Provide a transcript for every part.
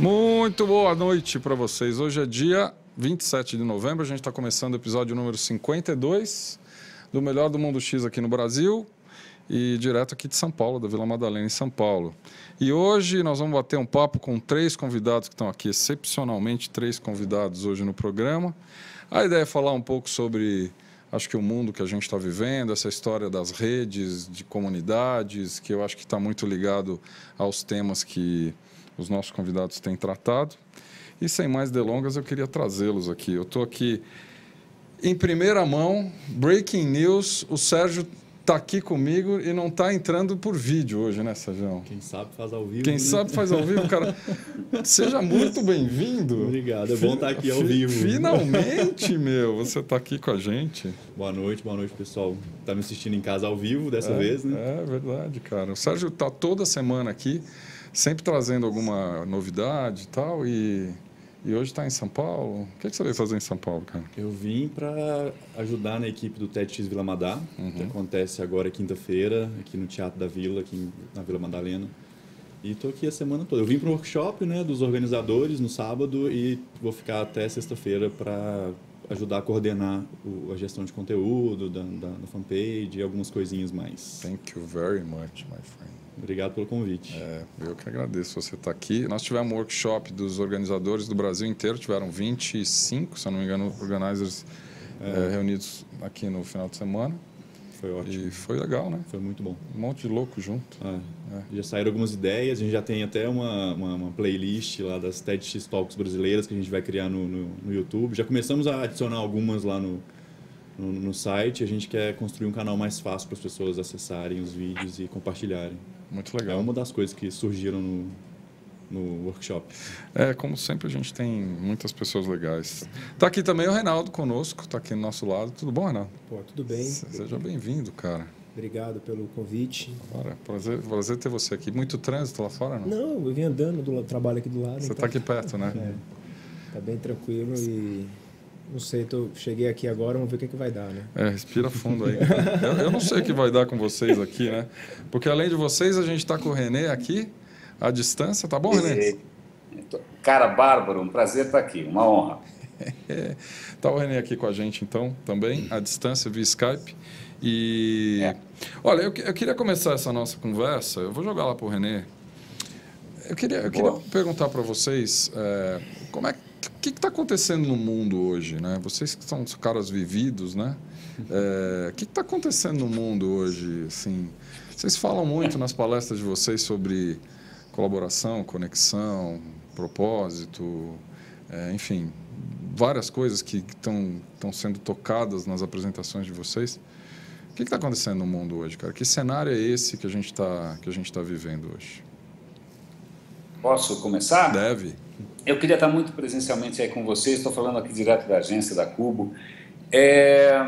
Muito boa noite para vocês. Hoje é dia 27 de novembro, a gente está começando o episódio número 52 do Melhor do Mundo X aqui no Brasil e direto aqui de São Paulo, da Vila Madalena, em São Paulo. E hoje nós vamos bater um papo com 3 convidados que estão aqui, excepcionalmente 3 convidados hoje no programa. A ideia é falar um pouco sobre, acho que o mundo que a gente está vivendo, essa história das redes, de comunidades, que eu acho que está muito ligado aos temas que os nossos convidados têm tratado. E sem mais delongas, eu queria trazê-los aqui. Eu estou aqui em primeira mão, breaking news, o Sérgio está aqui comigo e não está entrando por vídeo hoje, né, Sérgio? Quem sabe faz ao vivo. Quem sabe faz ao vivo, cara. Seja muito bem-vindo. Obrigado, é bom estar aqui ao vivo. Finalmente, meu, você está aqui com a gente. Boa noite, pessoal. Está me assistindo em casa ao vivo dessa vez, né? É verdade, cara. O Sérgio está toda semana aqui, sempre trazendo alguma novidade e tal, e hoje está em São Paulo. O que você veio fazer em São Paulo, cara? Eu vim para ajudar na equipe do TEDx Vila Madá, que acontece agora quinta-feira, aqui no Teatro da Vila, aqui na Vila Madalena. E estou aqui a semana toda. Eu vim para um workshop, né, dos organizadores no sábado e vou ficar até sexta-feira para ajudar a coordenar a gestão de conteúdo da fanpage e algumas coisinhas mais. Thank you very much, my friend. Obrigado pelo convite. Eu que agradeço você estar aqui. Nós tivemos um workshop dos organizadores do Brasil inteiro, tiveram 25, se eu não me engano, organizers reunidos aqui no final de semana. Foi ótimo. E foi legal, né? Foi muito bom. Um monte de louco junto. Já saíram algumas ideias, a gente já tem até uma playlist lá das TEDx Talks brasileiras que a gente vai criar no YouTube. Já começamos a adicionar algumas lá no site. A gente quer construir um canal mais fácil para as pessoas acessarem os vídeos e compartilharem. Muito legal. É uma das coisas que surgiram no workshop. Como sempre, a gente tem muitas pessoas legais. Está aqui também o Reinaldo conosco, está aqui do nosso lado. Tudo bom, Reinaldo? Pô, tudo bem. Seja bem-vindo, cara. Obrigado pelo convite. Prazer ter você aqui. Muito trânsito lá fora, não? Não, eu vim andando do trabalho aqui do lado. Você está aqui perto, né? Tá bem tranquilo e... Não sei, cheguei aqui agora, vamos ver o que vai dar, né? Respira fundo aí. Eu não sei o que vai dar com vocês aqui, né? Porque além de vocês, a gente está com o Renê aqui, à distância. Tá bom, Renê? Cara, bárbaro, um prazer estar aqui, uma honra. Tá o Renê aqui com a gente, então, também, à distância, via Skype. Olha, eu queria começar essa nossa conversa, eu vou jogar lá para o Renê. Eu queria perguntar para vocês, o que está acontecendo no mundo hoje, né? Vocês que são caras vividos, né? O que está acontecendo no mundo hoje, assim? Vocês falam muito nas palestras de vocês sobre colaboração, conexão, propósito, enfim, várias coisas que estão sendo tocadas nas apresentações de vocês. O que está acontecendo no mundo hoje, cara? Que cenário é esse que a gente tá vivendo hoje? Posso começar? Deve. Eu queria estar muito presencialmente aí com vocês, estou falando aqui direto da agência da Cubo. É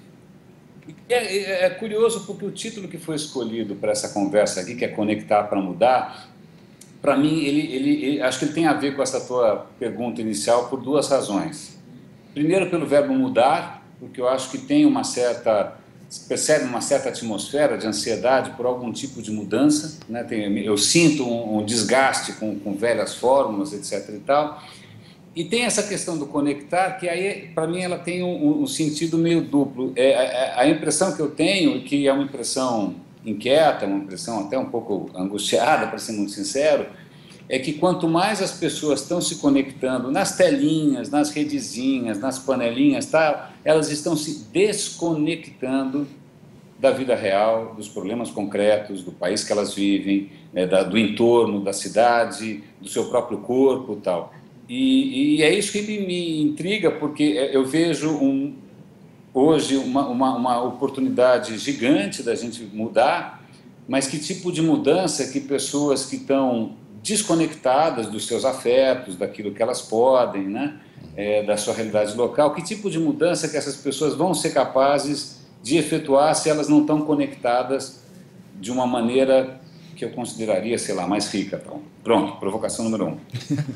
curioso porque o título que foi escolhido para essa conversa aqui, que é Conectar para Mudar, para mim, acho que ele tem a ver com essa tua pergunta inicial por 2 razões. Primeiro, pelo verbo mudar, porque eu acho que tem percebe uma certa atmosfera de ansiedade por algum tipo de mudança, né? Eu sinto um desgaste com velhas fórmulas, etc. e tal. E tem essa questão do conectar, que aí, para mim, ela tem um sentido meio duplo. A impressão que eu tenho, que é uma impressão inquieta, uma impressão até um pouco angustiada, para ser muito sincero, é que quanto mais as pessoas estão se conectando nas telinhas, nas redezinhas, nas panelinhas, elas estão se desconectando da vida real, dos problemas concretos, do país que elas vivem, né, do entorno, da cidade, do seu próprio corpo e tal. E é isso que me intriga, porque eu vejo hoje uma oportunidade gigante da gente mudar, mas que tipo de mudança que pessoas que estão desconectadas dos seus afetos, daquilo que elas podem, né, da sua realidade local, que tipo de mudança que essas pessoas vão ser capazes de efetuar se elas não estão conectadas de uma maneira que eu consideraria, sei lá, mais rica. Então, pronto, provocação número 1.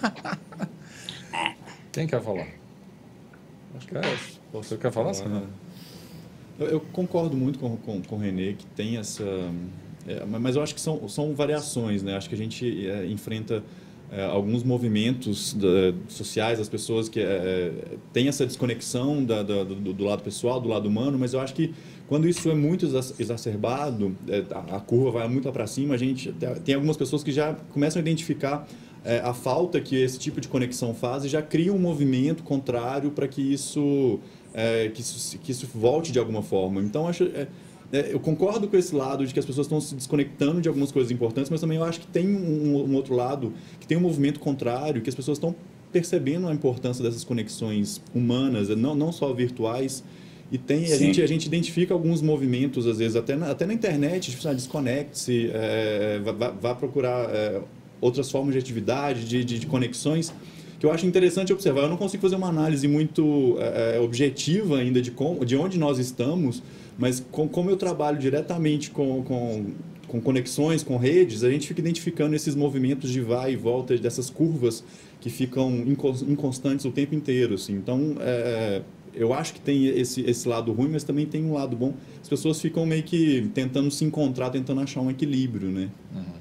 Quem quer falar? Acho que você quer falar, Sérgio? Eu concordo muito com o Renê, que tem essa... mas eu acho que são variações, né? Acho que a gente enfrenta alguns movimentos sociais, as pessoas que têm essa desconexão do lado pessoal, do lado humano, mas eu acho que quando isso é muito exacerbado, a curva vai muito lá para cima, a gente tem algumas pessoas que já começam a identificar a falta que esse tipo de conexão faz e já cria um movimento contrário para que isso volte de alguma forma. Então, eu concordo com esse lado de que as pessoas estão se desconectando de algumas coisas importantes, mas também eu acho que tem um outro lado, que tem um movimento contrário, que as pessoas estão percebendo a importância dessas conexões humanas, não só virtuais. E a gente identifica alguns movimentos, às vezes, até na internet, tipo, desconecte-se, vá procurar outras formas de atividade, de conexões, que eu acho interessante observar. Eu não consigo fazer uma análise muito objetiva ainda de onde nós estamos, mas como eu trabalho diretamente com conexões, com redes, a gente fica identificando esses movimentos de vai e volta, dessas curvas que ficam inconstantes o tempo inteiro. Assim. Então, eu acho que tem esse lado ruim, mas também tem um lado bom. As pessoas ficam meio que tentando se encontrar, tentando achar um equilíbrio, né?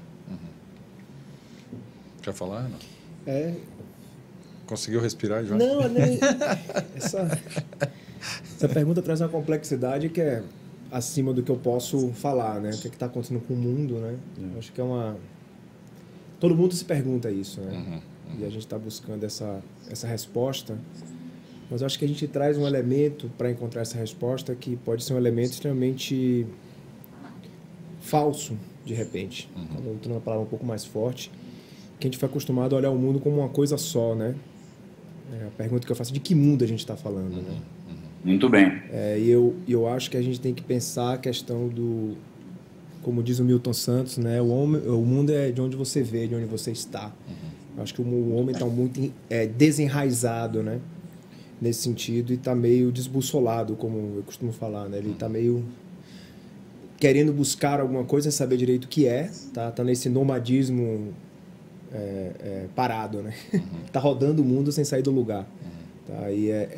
Quer falar, Ana? Conseguiu respirar já? Não, essa pergunta traz uma complexidade que é acima do que eu posso falar, né? O que está acontecendo com o mundo, né? Eu acho que todo mundo se pergunta isso, né? E a gente está buscando essa resposta, mas eu acho que a gente traz um elemento para encontrar essa resposta que pode ser um elemento extremamente falso, de repente. Vamos ter uma palavra um pouco mais forte, que a gente foi acostumado a olhar o mundo como uma coisa só, né? A pergunta que eu faço, de que mundo a gente está falando, né? Muito bem. E eu acho que a gente tem que pensar a questão como diz o Milton Santos, né? O mundo é de onde você vê, de onde você está. Eu acho que o homem está muito desenraizado, né? Nesse sentido, e está meio desbussolado, como eu costumo falar, né? Ele está meio querendo buscar alguma coisa, sem saber direito o que é, tá nesse nomadismo parado, né? Tá rodando o mundo sem sair do lugar. Tá?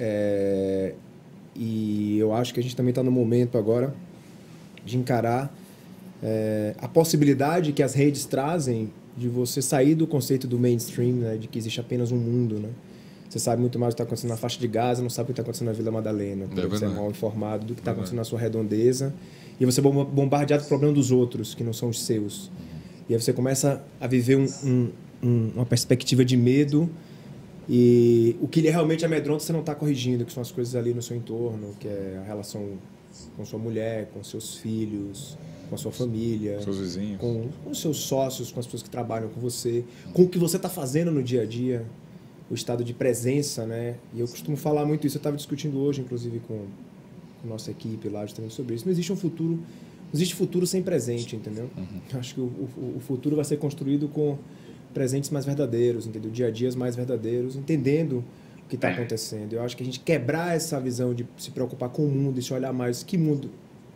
E eu acho que a gente também está no momento agora de encarar a possibilidade que as redes trazem de você sair do conceito do mainstream, né? De que existe apenas um mundo, né? Você sabe muito mais do que está acontecendo na faixa de Gaza, não sabe o que está acontecendo na Vila Madalena. Você é mal informado do que está acontecendo na sua redondeza. E você é bombardeado com o problema dos outros, que não são os seus. E aí você começa a viver uma perspectiva de medo, e o que realmente amedronta você não está corrigindo, que são as coisas ali no seu entorno, que é a relação com sua mulher, com seus filhos, com a sua família, seus vizinhos, com os seus sócios, com as pessoas que trabalham com você, com o que você está fazendo no dia a dia, o estado de presença, né? E eu costumo falar muito isso. Eu estava discutindo hoje, inclusive, com nossa equipe lá, justamente sobre isso. Não existe futuro sem presente, entendeu? Acho que o futuro vai ser construído com presentes mais verdadeiros, entendeu? Dia a dias mais verdadeiros, entendendo o que está acontecendo. Eu acho que a gente quebrar essa visão de se preocupar com o mundo e se olhar mais que mundo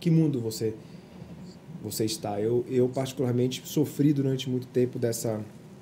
você está. Eu particularmente sofri durante muito tempo dessa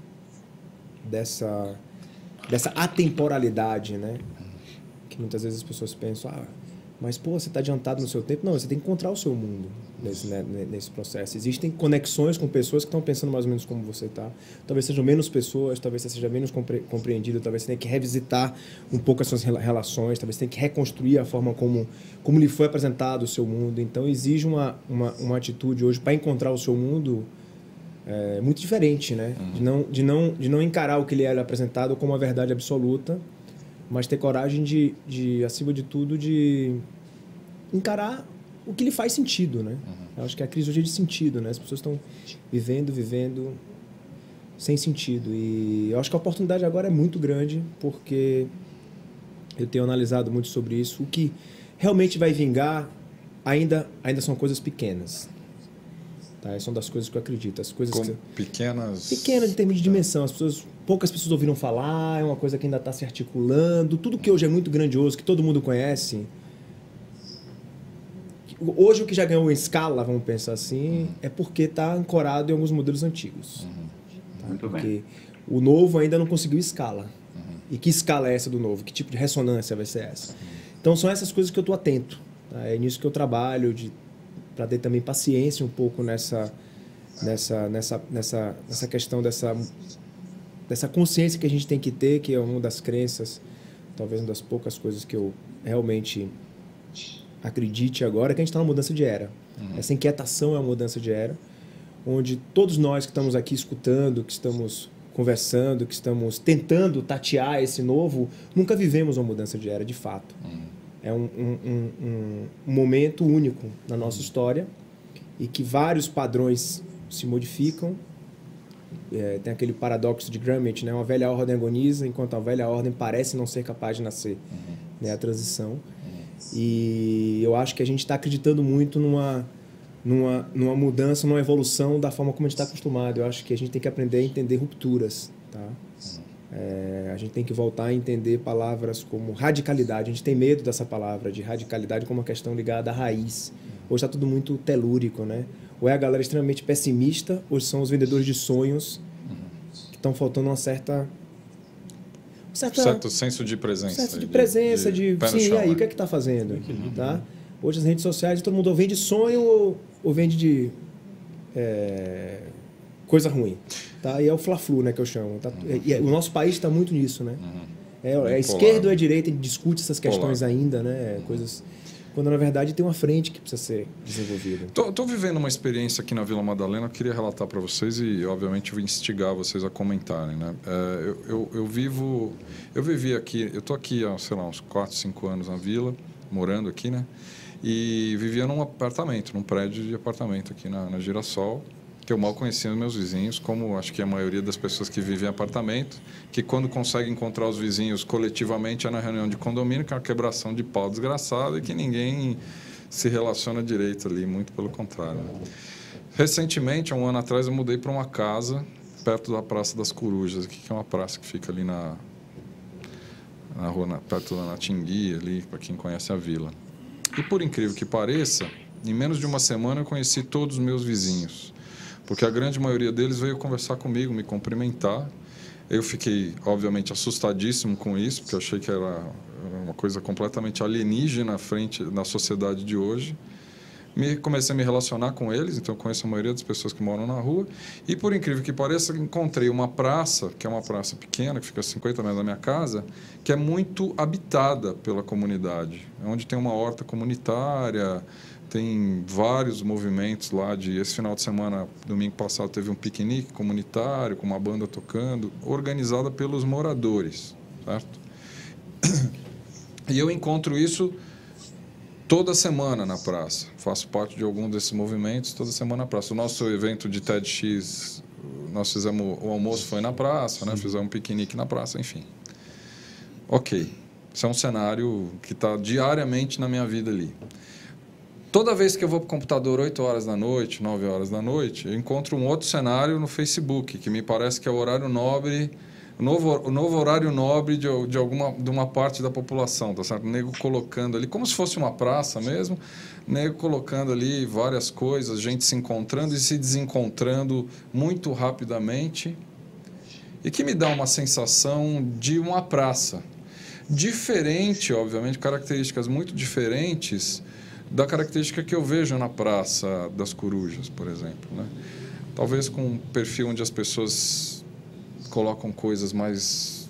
atemporalidade, né? Que muitas vezes as pessoas pensam, mas pô, você está adiantado no seu tempo. Não, você tem que encontrar o seu mundo nesse processo. Existem conexões com pessoas que estão pensando mais ou menos como você está. Talvez sejam menos pessoas, talvez você seja menos compreendido, talvez você tenha que revisitar um pouco as suas relações, talvez você tenha que reconstruir a forma como lhe foi apresentado o seu mundo. Então, exige uma atitude hoje para encontrar o seu mundo muito diferente, né? De não encarar o que lhe é apresentado como uma verdade absoluta, mas ter coragem de acima de tudo, de encarar o que lhe faz sentido, né? Eu acho que a crise hoje é de sentido, né? As pessoas estão vivendo sem sentido. E eu acho que a oportunidade agora é muito grande, porque eu tenho analisado muito sobre isso. O que realmente vai vingar ainda são coisas pequenas. Tá? São das coisas que eu acredito. As coisas pequenas em termos de dimensão. Poucas pessoas ouviram falar, é uma coisa que ainda está se articulando. Tudo que hoje é muito grandioso, que todo mundo conhece. Hoje o que já ganhou em escala, vamos pensar assim, é porque está ancorado em alguns modelos antigos. Tá? Muito porque bem. o novo ainda não conseguiu escala. E que escala é essa do novo? Que tipo de ressonância vai ser essa? Então são essas coisas que eu estou atento. Tá? É nisso que eu trabalho, para ter também paciência um pouco nessa questão dessa dessa consciência que a gente tem que ter, que é uma das crenças, talvez uma das poucas coisas que eu realmente acredite agora, que a gente está numa mudança de era. Essa inquietação é uma mudança de era, onde todos nós que estamos aqui escutando, que estamos conversando, que estamos tentando tatear esse novo, nunca vivemos uma mudança de era, de fato. É um momento único na nossa história e que vários padrões se modificam. Tem aquele paradoxo de Gromit, né? Uma velha ordem agoniza, enquanto a velha ordem parece não ser capaz de nascer. Né? A transição. E eu acho que a gente está acreditando muito numa mudança, numa evolução da forma como a gente está acostumado. Eu acho que a gente tem que aprender a entender rupturas. Tá? A gente tem que voltar a entender palavras como radicalidade. A gente tem medo dessa palavra de radicalidade como uma questão ligada à raiz. Hoje está tudo muito telúrico, né? Ou é a galera extremamente pessimista, ou são os vendedores de sonhos que estão faltando um certo senso de presença. Senso de presença, de pé no sim, chão, e aí, né? o que é que está fazendo? Tá? Hoje as redes sociais, todo mundo ou vende sonho ou vende de coisa ruim. Tá? E é o fla-flu, né, que eu chamo. Tá? E o nosso país está muito nisso, né? É esquerda ou é direita, a gente discute essas questões ainda, né? Coisas... Quando, na verdade, tem uma frente que precisa ser desenvolvida. Estou vivendo uma experiência aqui na Vila Madalena, eu queria relatar para vocês e, obviamente, vou instigar vocês a comentarem. Né? Eu vivi aqui, eu estou aqui há, sei lá, uns 4, 5 anos na Vila, morando aqui, né? E vivia num apartamento, num prédio de apartamento aqui na Girassol, que eu mal conhecia os meus vizinhos, como acho que a maioria das pessoas que vivem em apartamento, que quando consegue encontrar os vizinhos coletivamente é na reunião de condomínio, que é uma quebração de pau desgraçada e que ninguém se relaciona direito ali, muito pelo contrário. Né? Recentemente, há um ano atrás, eu mudei para uma casa perto da Praça das Corujas, que é uma praça que fica ali na rua, perto da Natingui, ali, para quem conhece a vila. E por incrível que pareça, em menos de uma semana eu conheci todos os meus vizinhos. Porque a grande maioria deles veio conversar comigo, me cumprimentar. Eu fiquei, obviamente, assustadíssimo com isso, porque eu achei que era uma coisa completamente alienígena à frente da sociedade de hoje. Comecei a me relacionar com eles, então eu conheço a maioria das pessoas que moram na rua. E, por incrível que pareça, encontrei uma praça, que é uma praça pequena, que fica a 50 metros da minha casa, que é muito habitada pela comunidade, onde tem uma horta comunitária. Tem vários movimentos lá esse final de semana, domingo passado, teve um piquenique comunitário com uma banda tocando, organizada pelos moradores, certo? E eu encontro isso toda semana na praça. Faço parte de algum desses movimentos toda semana na praça. O nosso evento de TEDx, nós fizemos o almoço foi na praça, né? Fizemos um piquenique na praça, enfim. Ok, isso é um cenário que está diariamente na minha vida ali. Toda vez que eu vou para o computador 8 horas da noite, 9 horas da noite, eu encontro um outro cenário no Facebook, que me parece que é o horário nobre, o novo horário nobre de uma parte da população, tá certo? O nego colocando ali, como se fosse uma praça mesmo, nego colocando ali várias coisas, gente se encontrando e se desencontrando muito rapidamente, e que me dá uma sensação de uma praça. Diferente, obviamente, características muito diferentes da característica que eu vejo na Praça das Corujas, por exemplo. Né? Talvez com um perfil onde as pessoas colocam coisas mais,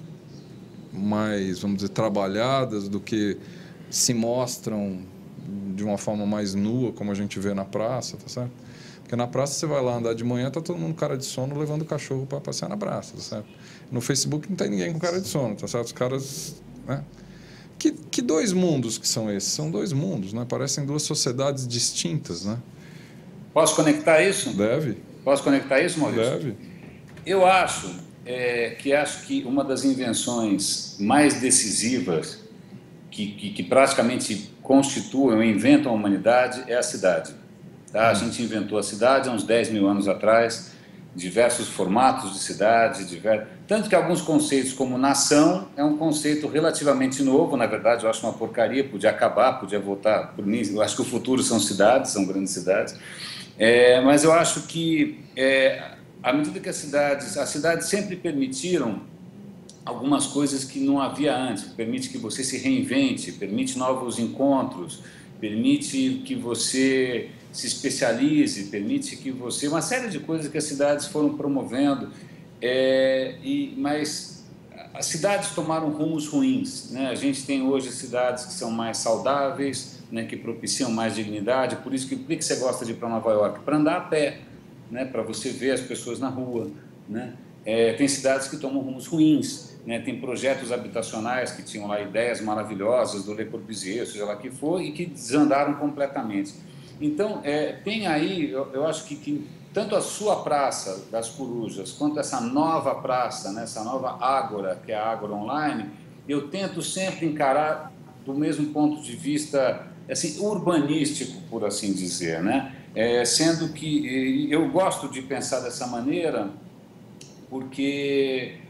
vamos dizer, trabalhadas do que se mostram de uma forma mais nua, como a gente vê na praça, tá certo? Porque na praça você vai lá andar de manhã, tá todo mundo com cara de sono levando o cachorro para passear na praça, tá certo? No Facebook não tem ninguém com cara de sono, tá certo? Os caras... Né? Que dois mundos que são esses? São dois mundos, né? Parecem duas sociedades distintas, né? Posso conectar isso? Deve. Posso conectar isso, Maurício? Deve. Eu acho que uma das invenções mais decisivas que praticamente constituem, inventam a humanidade é a cidade. Tá? A gente inventou a cidade há uns 10 mil anos atrás, diversos formatos de cidade, tanto que alguns conceitos como nação é um conceito relativamente novo, na verdade eu acho uma porcaria, podia acabar, podia voltar por mim, eu acho que o futuro são cidades, são grandes cidades, mas eu acho que à medida que as cidades sempre permitiram algumas coisas que não havia antes, permite que você se reinvente, permite novos encontros, permite que você se especialize, permite que você... Uma série de coisas que as cidades foram promovendo Mas as cidades tomaram rumos ruins, né? A gente tem hoje cidades que são mais saudáveis, né, que propiciam mais dignidade. Por isso que por que você gosta de ir para Nova York? Para andar a pé, né, para você ver as pessoas na rua, né? Tem cidades que tomam rumos ruins, né? Tem projetos habitacionais que tinham lá ideias maravilhosas do Le Corbusier, seja lá que for, e que desandaram completamente. Então, tem aí, eu acho que tanto a sua Praça das Corujas, quanto essa nova praça, né, essa nova Ágora, que é a Ágora Online, eu tento sempre encarar do mesmo ponto de vista assim, urbanístico, por assim dizer, né? Sendo que eu gosto de pensar dessa maneira porque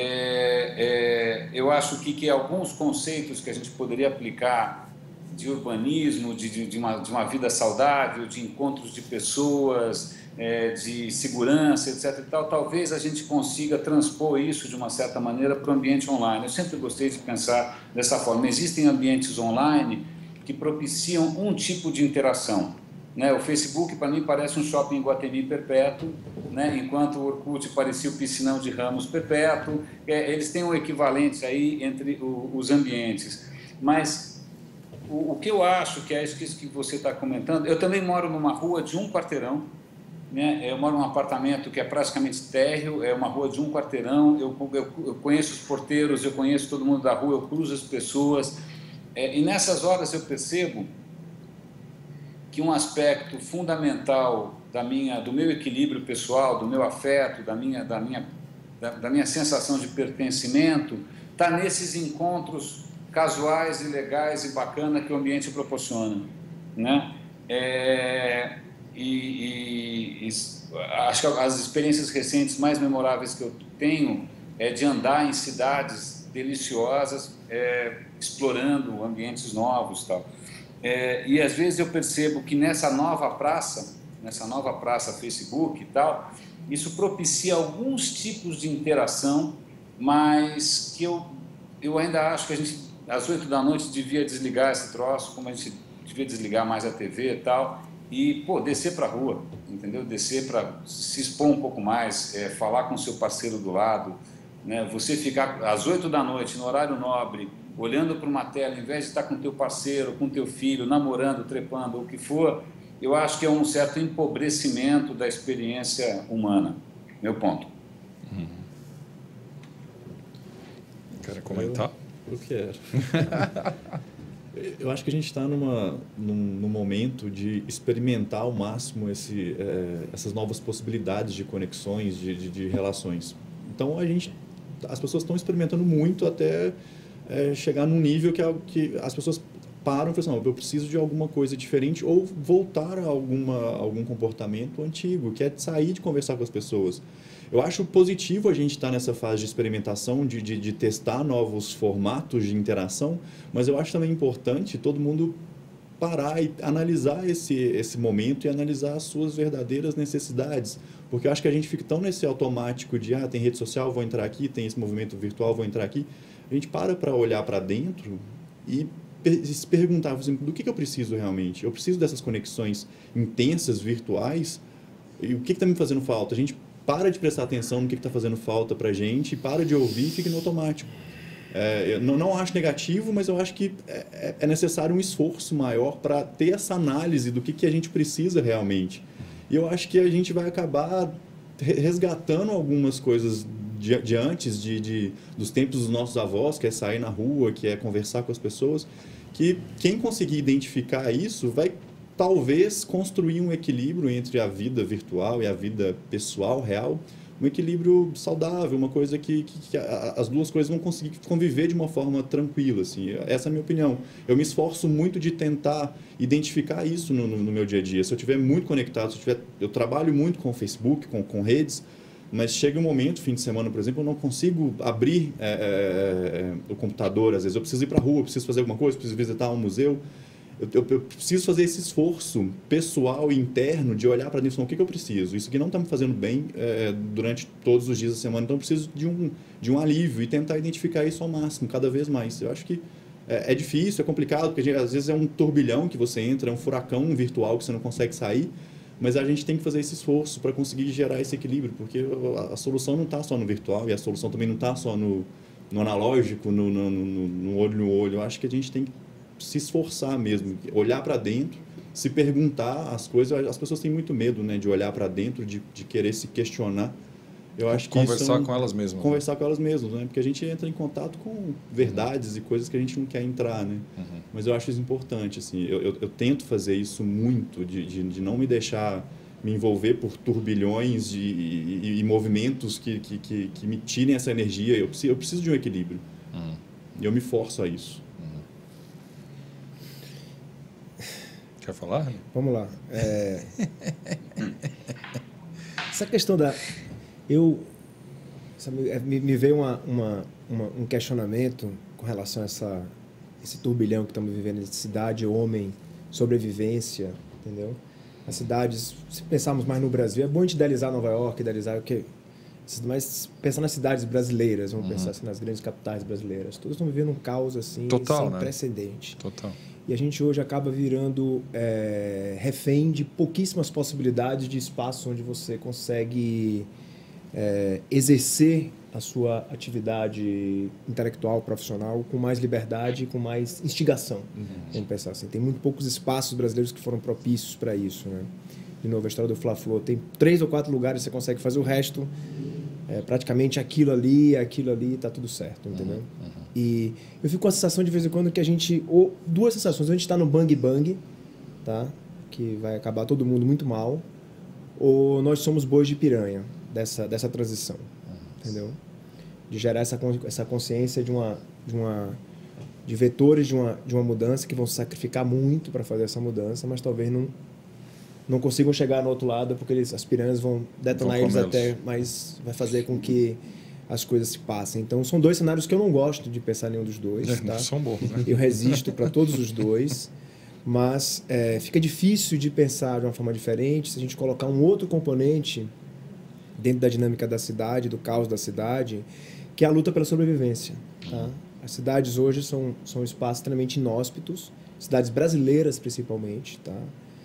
eu acho que alguns conceitos que a gente poderia aplicar de urbanismo, de uma vida saudável, de encontros de pessoas, de segurança, etc. e tal, talvez a gente consiga transpor isso de uma certa maneira para o ambiente online. Eu sempre gostei de pensar dessa forma. Existem ambientes online que propiciam um tipo de interação, né? O Facebook, para mim, parece um shopping Iguatemi perpétuo, né? Enquanto o Orkut parecia o piscinão de Ramos perpétuo. Eles têm um equivalente aí entre os ambientes. Mas o que eu acho que é isso que você está comentando, eu também moro numa rua de um quarteirão, né? Eu moro num apartamento que é praticamente térreo, é uma rua de um quarteirão, eu conheço os porteiros, eu conheço todo mundo da rua, eu cruzo as pessoas, e nessas horas eu percebo que um aspecto fundamental do meu equilíbrio pessoal, do meu afeto, da minha sensação de pertencimento, está nesses encontros casuais e legais e bacana que o ambiente proporciona, né? Acho que as experiências recentes mais memoráveis que eu tenho é de andar em cidades deliciosas, explorando ambientes novos e tal. E às vezes eu percebo que nessa nova praça Facebook e tal, isso propicia alguns tipos de interação, mas que eu ainda acho que a gente, às 8 da noite, devia desligar esse troço, como a gente devia desligar mais a TV e tal, e, descer para a rua, entendeu? Descer para se expor um pouco mais, falar com o seu parceiro do lado, né? Você ficar às 8 da noite, no horário nobre, olhando para uma tela, em vez de estar com o teu parceiro, com o teu filho, namorando, trepando, ou o que for, eu acho que é um certo empobrecimento da experiência humana. Meu ponto. Quer comentar? Eu quero. Eu acho que a gente está num momento de experimentar ao máximo essas novas possibilidades de conexões, de relações. Então, as pessoas estão experimentando muito até chegar num nível que as pessoas param e falam assim, eu preciso de alguma coisa diferente ou voltar a algum comportamento antigo, que é sair de conversar com as pessoas. Eu acho positivo a gente estar nessa fase de experimentação, de testar novos formatos de interação, mas eu acho também importante todo mundo parar e analisar esse momento e analisar as suas verdadeiras necessidades. Porque eu acho que a gente fica tão nesse automático de, tem rede social, vou entrar aqui, tem esse movimento virtual, vou entrar aqui. A gente para olhar para dentro e se perguntar assim, do que eu preciso realmente? Eu preciso dessas conexões intensas, virtuais? E o que está me fazendo falta? A gente para de prestar atenção no que está fazendo falta para a gente, para de ouvir e fica no automático. Eu não acho negativo, mas eu acho que é necessário um esforço maior para ter essa análise do que a gente precisa realmente. E eu acho que a gente vai acabar resgatando algumas coisas de antes, dos tempos dos nossos avós, que é sair na rua, que é conversar com as pessoas, que quem conseguir identificar isso vai talvez construir um equilíbrio entre a vida virtual e a vida pessoal, real, um equilíbrio saudável, uma coisa que as duas coisas vão conseguir conviver de uma forma tranquila. Assim. Essa é a minha opinião. Eu me esforço muito de tentar identificar isso no meu dia a dia. Se eu estiver muito conectado, eu trabalho muito com o Facebook, com redes, mas chega um momento, fim de semana, por exemplo, eu não consigo abrir o computador. Às vezes eu preciso ir para a rua, preciso fazer alguma coisa, preciso visitar um museu. Eu preciso fazer esse esforço pessoal e interno de olhar para dentro e falar, o que eu preciso? Isso aqui não está me fazendo bem durante todos os dias da semana, então eu preciso de um alívio e tentar identificar isso ao máximo, cada vez mais. Eu acho que é difícil, é complicado, porque às vezes é um turbilhão que você entra, é um furacão virtual que você não consegue sair, Mas a gente tem que fazer esse esforço para conseguir gerar esse equilíbrio, porque a solução não está só no virtual e a solução também não está só no analógico, no olho no olho. Eu acho que a gente tem que se esforçar mesmo, olhar para dentro, se perguntar as coisas. As pessoas têm muito medo, né, de olhar para dentro, de querer se questionar. Eu acho que conversar com elas mesmas. Conversar com elas mesmas, né? Porque a gente entra em contato com verdades e coisas que a gente não quer entrar, né? Mas eu acho isso importante, assim. Eu tento fazer isso muito, de não me deixar me envolver por turbilhões e movimentos que me tirem essa energia. Eu preciso de um equilíbrio. E eu me forço a isso. Quer falar? Vamos lá. Essa questão da... me veio um questionamento com relação a esse turbilhão que estamos vivendo de cidade, homem, sobrevivência, entendeu? As cidades, se pensarmos mais no Brasil, é bom a gente idealizar Nova York, idealizar o quê? Mas pensar nas cidades brasileiras, vamos pensar assim, nas grandes capitais brasileiras, todas estão vivendo um caos assim, total, sem precedente. Total. E a gente hoje acaba virando refém de pouquíssimas possibilidades de espaço onde você consegue exercer a sua atividade intelectual, profissional, com mais liberdade, com mais instigação. Vamos pensar assim. Tem muito poucos espaços brasileiros que foram propícios para isso, né? De novo, a história do Fla-Flu. Tem 3 ou 4 lugares que você consegue fazer, o resto praticamente aquilo ali, tá tudo certo, entendeu? E eu fico com a sensação de vez em quando que a gente... ou duas sensações. A gente está no bang-bang, tá? Que vai acabar todo mundo muito mal. Ou nós somos bois de piranha dessa transição, entendeu? De gerar essa consciência de vetores de uma mudança que vão se sacrificar muito para fazer essa mudança, mas talvez não consigam chegar no outro lado porque as piranhas vão detonar eles até, mas vai fazer com que as coisas se passem. Então, são 2 cenários que eu não gosto de pensar nenhum dos dois. Tá? São bons, né? Eu resisto para todos os dois, mas fica difícil de pensar de uma forma diferente se a gente colocar um outro componente dentro da dinâmica da cidade, do caos da cidade, que é a luta pela sobrevivência. Tá? As cidades hoje são espaços extremamente inóspitos, cidades brasileiras principalmente, tá?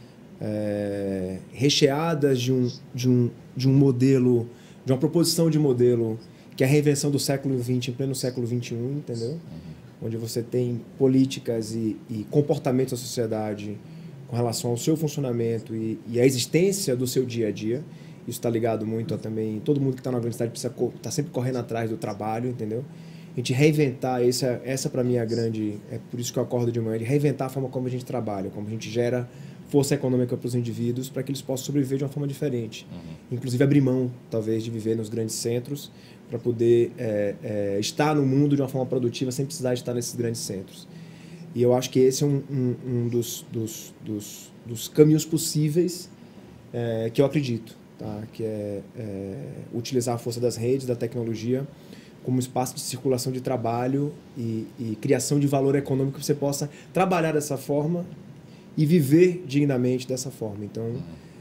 Recheadas de um modelo, de uma proposição de modelo que é a reinvenção do século XX em pleno século XXI, entendeu? Onde você tem políticas e comportamentos da sociedade com relação ao seu funcionamento e à existência do seu dia a dia. Isso está ligado muito a também... Todo mundo que está na grande cidade precisa estar sempre correndo atrás do trabalho, entendeu? A gente reinventar, essa para mim é a grande... É por isso que eu acordo de manhã, de reinventar a forma como a gente trabalha, como a gente gera força econômica para os indivíduos, para que eles possam sobreviver de uma forma diferente. Inclusive abrir mão, talvez, de viver nos grandes centros, para poder estar no mundo de uma forma produtiva sem precisar estar nesses grandes centros. E eu acho que esse é um dos caminhos possíveis que eu acredito. Tá? Que utilizar a força das redes, da tecnologia, como espaço de circulação de trabalho e criação de valor econômico que você possa trabalhar dessa forma e viver dignamente dessa forma. Então,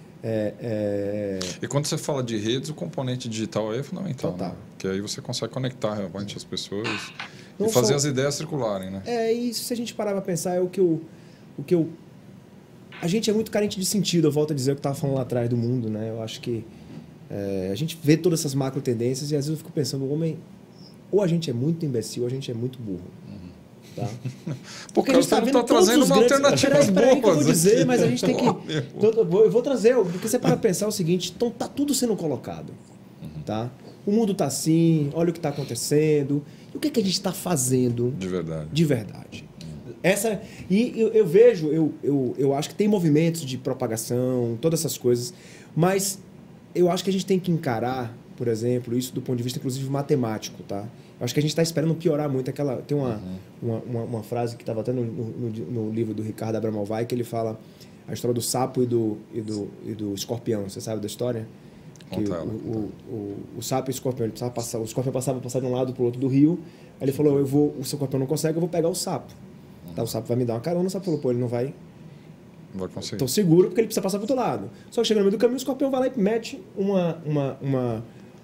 E quando você fala de redes, o componente digital é fundamental, Total. né? Porque aí você consegue conectar realmente as pessoas Não e fazer só- as ideias circularem, né? E se a gente parar para pensar, é o que eu... A gente é muito carente de sentido, eu volto a dizer o que eu estava falando lá atrás do mundo, né? Eu acho que a gente vê todas essas macro tendências e às vezes eu fico pensando, o homem, ou a gente é muito imbecil ou a gente é muito burro. Tá? Pô, cara, você não está todos trazendo os uma grandes- alternativa Peraí que eu boa. vou dizer, mas a gente tem que... Eu vou trazer, porque você para pensar o seguinte, então tá tudo sendo colocado. Tá? O mundo tá assim, olha o que está acontecendo, e o que a gente está fazendo De verdade. de verdade. Eu vejo, eu acho que tem movimentos de propagação, todas essas coisas, mas eu acho que a gente tem que encarar, por exemplo, isso do ponto de vista, inclusive, matemático, tá? Eu acho que a gente está esperando piorar muito. Tem uma frase que estava até no livro do Ricardo Abramovay, que ele fala a história do sapo e do escorpião. Você sabe da história? Que o sapo e o escorpião, ele precisava passar, o escorpião passava de um lado para o outro do rio, aí ele falou, o escorpião não consegue, eu vou pegar o sapo. Tá, o sapo vai me dar uma carona, o sapo falou, ele não vai conseguir. tão seguro porque ele precisa passar para o outro lado. Só que chega no meio do caminho, o escorpião vai lá e mete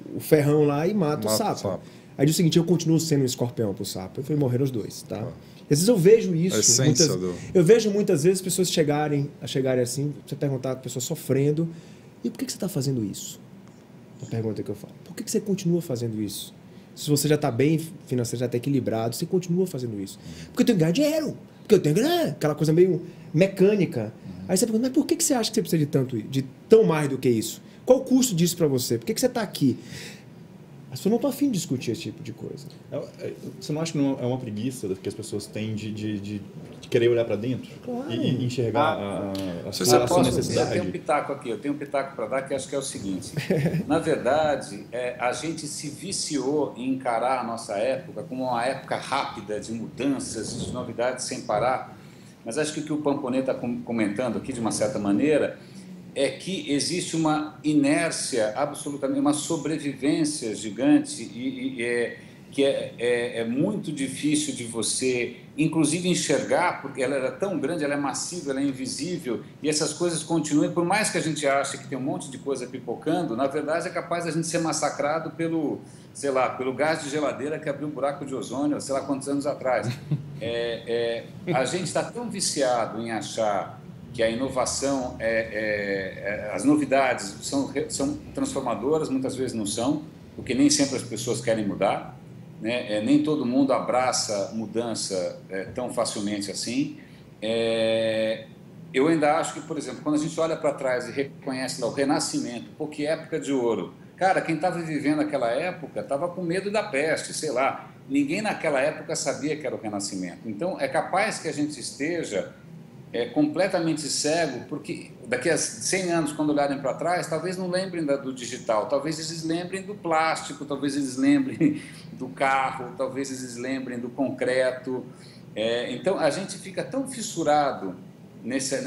o ferrão lá e mata o sapo. Aí diz o seguinte, eu continuo sendo um escorpião pro sapo. Eu falei, morreram os dois, tá? Às vezes eu vejo isso. Eu vejo muitas vezes pessoas chegarem assim, você perguntar a pessoa sofrendo, e por que você está fazendo isso? A pergunta que eu falo. Por que você continua fazendo isso? Se você já está bem financeiro, já está equilibrado, você continua fazendo isso. Porque eu tenho que ganhar dinheiro. Porque eu tenho que ganhar. Aquela coisa meio mecânica. Aí você pergunta, mas por que você acha que você precisa de tão mais do que isso? Qual o custo disso para você? Por que você está aqui? As pessoas não estão afim de discutir esse tipo de coisa. Você não acha que não é uma preguiça que as pessoas têm de querer olhar para dentro? Claro. E enxergar a sua necessidade? Eu tenho um pitaco aqui, eu tenho um pitaco para dar que acho que é o seguinte. Na verdade, a gente se viciou em encarar a nossa época como uma época rápida de mudanças, de novidades sem parar. Mas acho que o que o Pamponê está comentando aqui, de uma certa maneira, é que existe uma inércia absolutamente, uma sobrevivência gigante que é muito difícil de você, inclusive, enxergar, porque ela era tão grande, ela é massiva, ela é invisível, e essas coisas continuam. Por mais que a gente ache que tem um monte de coisa pipocando, na verdade é capaz a gente ser massacrado pelo gás de geladeira que abriu um buraco de ozônio, sei lá quantos anos atrás. A gente está tão viciado em achar que a inovação, as novidades são transformadoras, muitas vezes não são, porque nem sempre as pessoas querem mudar, né? Nem todo mundo abraça mudança tão facilmente assim. Eu ainda acho que, por exemplo, quando a gente olha para trás e reconhece lá o Renascimento, pô, que época de ouro. Cara, quem estava vivendo aquela época estava com medo da peste, sei lá. Ninguém naquela época sabia que era o Renascimento. Então, é capaz que a gente esteja completamente cego, porque daqui a 100 anos, quando olharem para trás, talvez não lembrem do digital, talvez eles lembrem do plástico, talvez eles lembrem do carro, talvez eles lembrem do concreto. Então, a gente fica tão fissurado nessa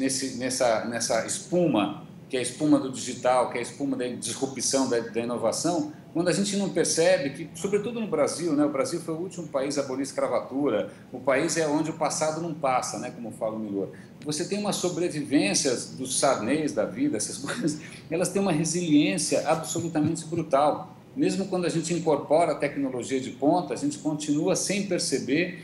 espuma, que é a espuma do digital, que é a espuma da disrupção, da inovação, quando a gente não percebe que, sobretudo no Brasil, né, o Brasil foi o último país a abolir escravatura, o país é onde o passado não passa, né, como fala o Milor. Você tem uma sobrevivência dos Sarneys da vida, essas coisas, elas têm uma resiliência absolutamente brutal. Mesmo quando a gente incorpora a tecnologia de ponta, a gente continua sem perceber,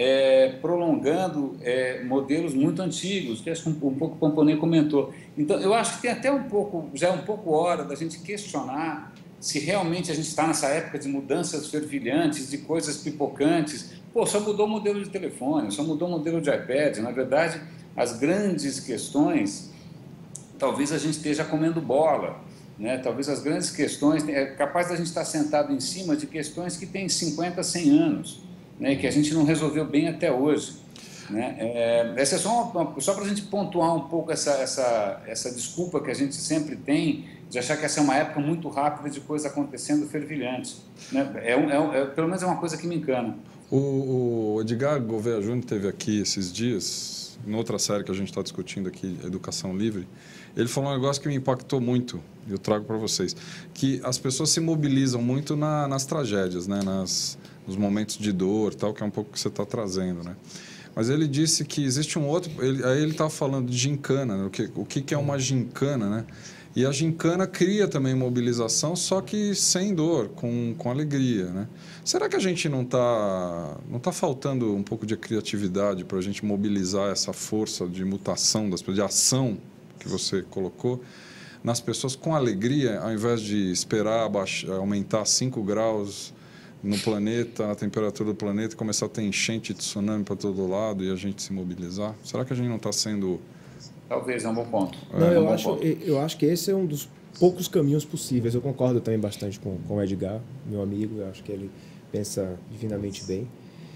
prolongando modelos muito antigos, que acho que um pouco o Pamponê comentou. Então, eu acho que tem até já é um pouco hora da gente questionar se realmente a gente está nessa época de mudanças fervilhantes, de coisas pipocantes. Pô, só mudou o modelo de telefone, só mudou o modelo de iPad. Na verdade, as grandes questões, talvez a gente esteja comendo bola, né? Talvez as grandes questões, é capaz da gente estar sentado em cima de questões que têm 50, 100 anos, né? Que a gente não resolveu bem até hoje, né? Essa é só para a gente pontuar um pouco essa desculpa que a gente sempre tem de achar que essa é uma época muito rápida de coisa acontecendo fervilhante, né? Pelo menos é uma coisa que me encana. O Edgar Gouveia Júnior esteve aqui esses dias, em outra série que a gente está discutindo aqui, Educação Livre. Ele falou um negócio que me impactou muito, e eu trago para vocês, que as pessoas se mobilizam muito nas tragédias, né? Nos momentos de dor, tal, que é um pouco o que você está trazendo, né? Mas ele disse que existe um outro... Aí ele estava falando de gincana, né? O que é uma gincana, né? E a gincana cria também mobilização, só que sem dor, com alegria, né? Será que a gente não tá faltando um pouco de criatividade para a gente mobilizar essa força de mutação das pessoas, de ação que você colocou, nas pessoas com alegria, ao invés de esperar aumentar 5 graus no planeta, a temperatura do planeta, começar a ter enchente de tsunami para todo lado e a gente se mobilizar? Será que a gente não está sendo... Talvez, é um bom ponto. Não, eu acho que esse é um dos poucos caminhos possíveis. Eu concordo também bastante com o Edgar, meu amigo. Eu acho que ele pensa divinamente bem.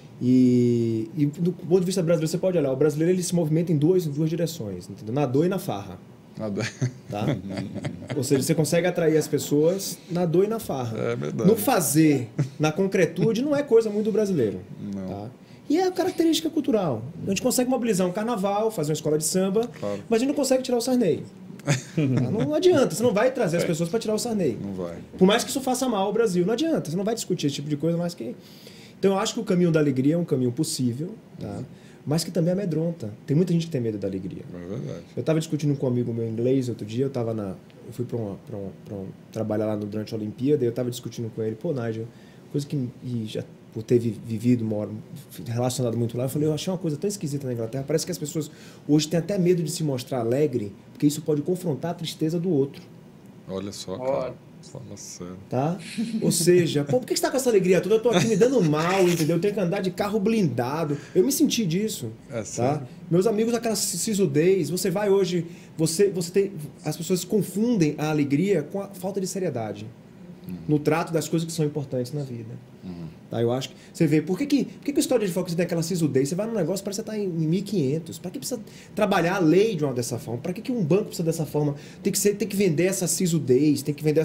E do ponto de vista brasileiro, você pode olhar, o brasileiro ele se movimenta em duas direções, entendeu? Na dor e na farra. Tá? Ou seja, você consegue atrair as pessoas na dor e na farra. É verdade. No fazer, na concretude, não é coisa muito do brasileiro. Não. Tá? E é característica cultural. A gente consegue mobilizar um carnaval, fazer uma escola de samba, claro, mas a gente não consegue tirar o Sarney. Não adianta, você não vai trazer as pessoas para tirar o Sarney. Não vai. Por mais que isso faça mal ao Brasil, não adianta, você não vai discutir esse tipo de coisa mais que... Então eu acho que o caminho da alegria é um caminho possível, tá? Mas que também amedronta. Tem muita gente que tem medo da alegria. É verdade. Eu estava discutindo com um amigo meu em inglês outro dia, eu fui para trabalhar lá durante a Olimpíada e eu estava discutindo com ele, pô, Nigel, coisa que e já por ter vivido uma hora relacionado muito lá, eu falei, eu achei uma coisa tão esquisita na Inglaterra, parece que as pessoas hoje têm até medo de se mostrar alegre, porque isso pode confrontar a tristeza do outro. Olha só, cara. Fala sério. Tá? Ou seja, pô, por que você tá com essa alegria toda? Eu tô aqui me dando mal, entendeu? Eu tenho que andar de carro blindado. Eu me senti disso. É tá? sério? Meus amigos, aquela sisudez, você vai hoje, você tem, as pessoas confundem a alegria com a falta de seriedade no trato das coisas que são importantes na vida. Tá? Eu acho que você vê, por que o história de foco você tem aquela sisudez? Você vai num negócio, parece que você está em 1500. Para que precisa trabalhar a lei de uma dessa forma? Para que um banco precisa dessa forma? Tem que vender essa sisudez, tem que vender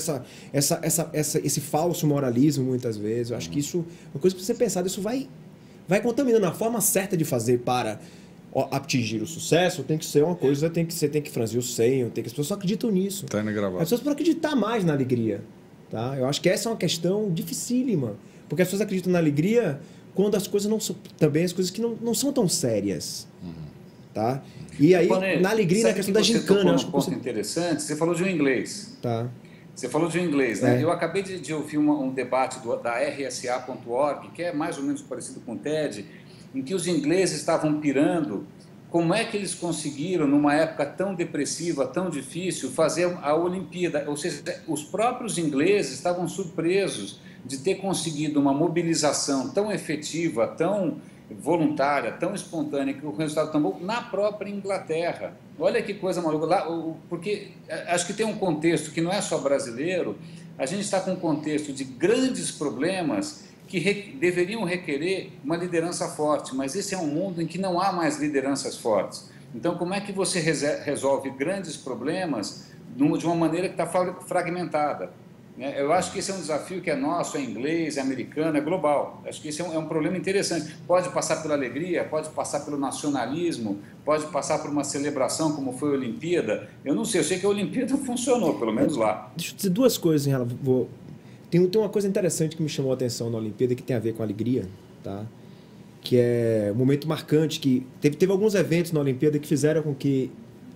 esse falso moralismo muitas vezes. Eu acho que isso é uma coisa que você pensar, isso vai contaminando a forma certa de fazer para atingir o sucesso. Tem que ser uma coisa, você tem que franzir o senho, as pessoas só acreditam nisso. Tá indo gravar. As pessoas precisam acreditar mais na alegria. Tá? Eu acho que essa é uma questão dificílima. Porque as pessoas acreditam na alegria quando as coisas não são... Também as coisas que não são tão sérias. Tá? E aí, Bonner, na alegria, na questão da gincana... Eu acho que ponto interessante. Você falou de um inglês. Tá. Você falou de um inglês, né? Eu acabei de ouvir um debate da rsa.org, que é mais ou menos parecido com o TED, em que os ingleses estavam pirando como é que eles conseguiram, numa época tão depressiva, tão difícil, fazer a Olimpíada. Ou seja, os próprios ingleses estavam surpresos de ter conseguido uma mobilização tão efetiva, tão voluntária, tão espontânea, que o resultado tão bom na própria Inglaterra. Olha que coisa maluca. Lá, porque acho que tem um contexto que não é só brasileiro, a gente está com um contexto de grandes problemas que deveriam requerer uma liderança forte, mas esse é um mundo em que não há mais lideranças fortes. Então, como é que você resolve grandes problemas de uma maneira que está fragmentada? Eu acho que esse é um desafio que é nosso, é inglês, é americano, é global. Acho que esse é um problema interessante. Pode passar pela alegria, pode passar pelo nacionalismo, pode passar por uma celebração como foi a Olimpíada. Eu não sei, eu sei que a Olimpíada funcionou, pelo menos lá. Deixa eu dizer duas coisas em relação... Tem uma coisa interessante que me chamou a atenção na Olimpíada que tem a ver com a alegria, tá? Que é um momento marcante que teve alguns eventos na Olimpíada que fizeram com que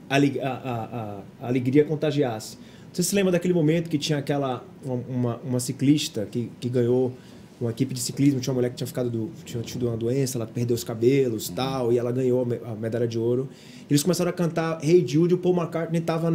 a alegria contagiasse. Você se lembra daquele momento que tinha uma ciclista que ganhou uma equipe de ciclismo, tinha uma mulher que tinha tido uma doença, ela perdeu os cabelos e tal, e ela ganhou a medalha de ouro. Eles começaram a cantar Hey Jude, e o Paul McCartney estava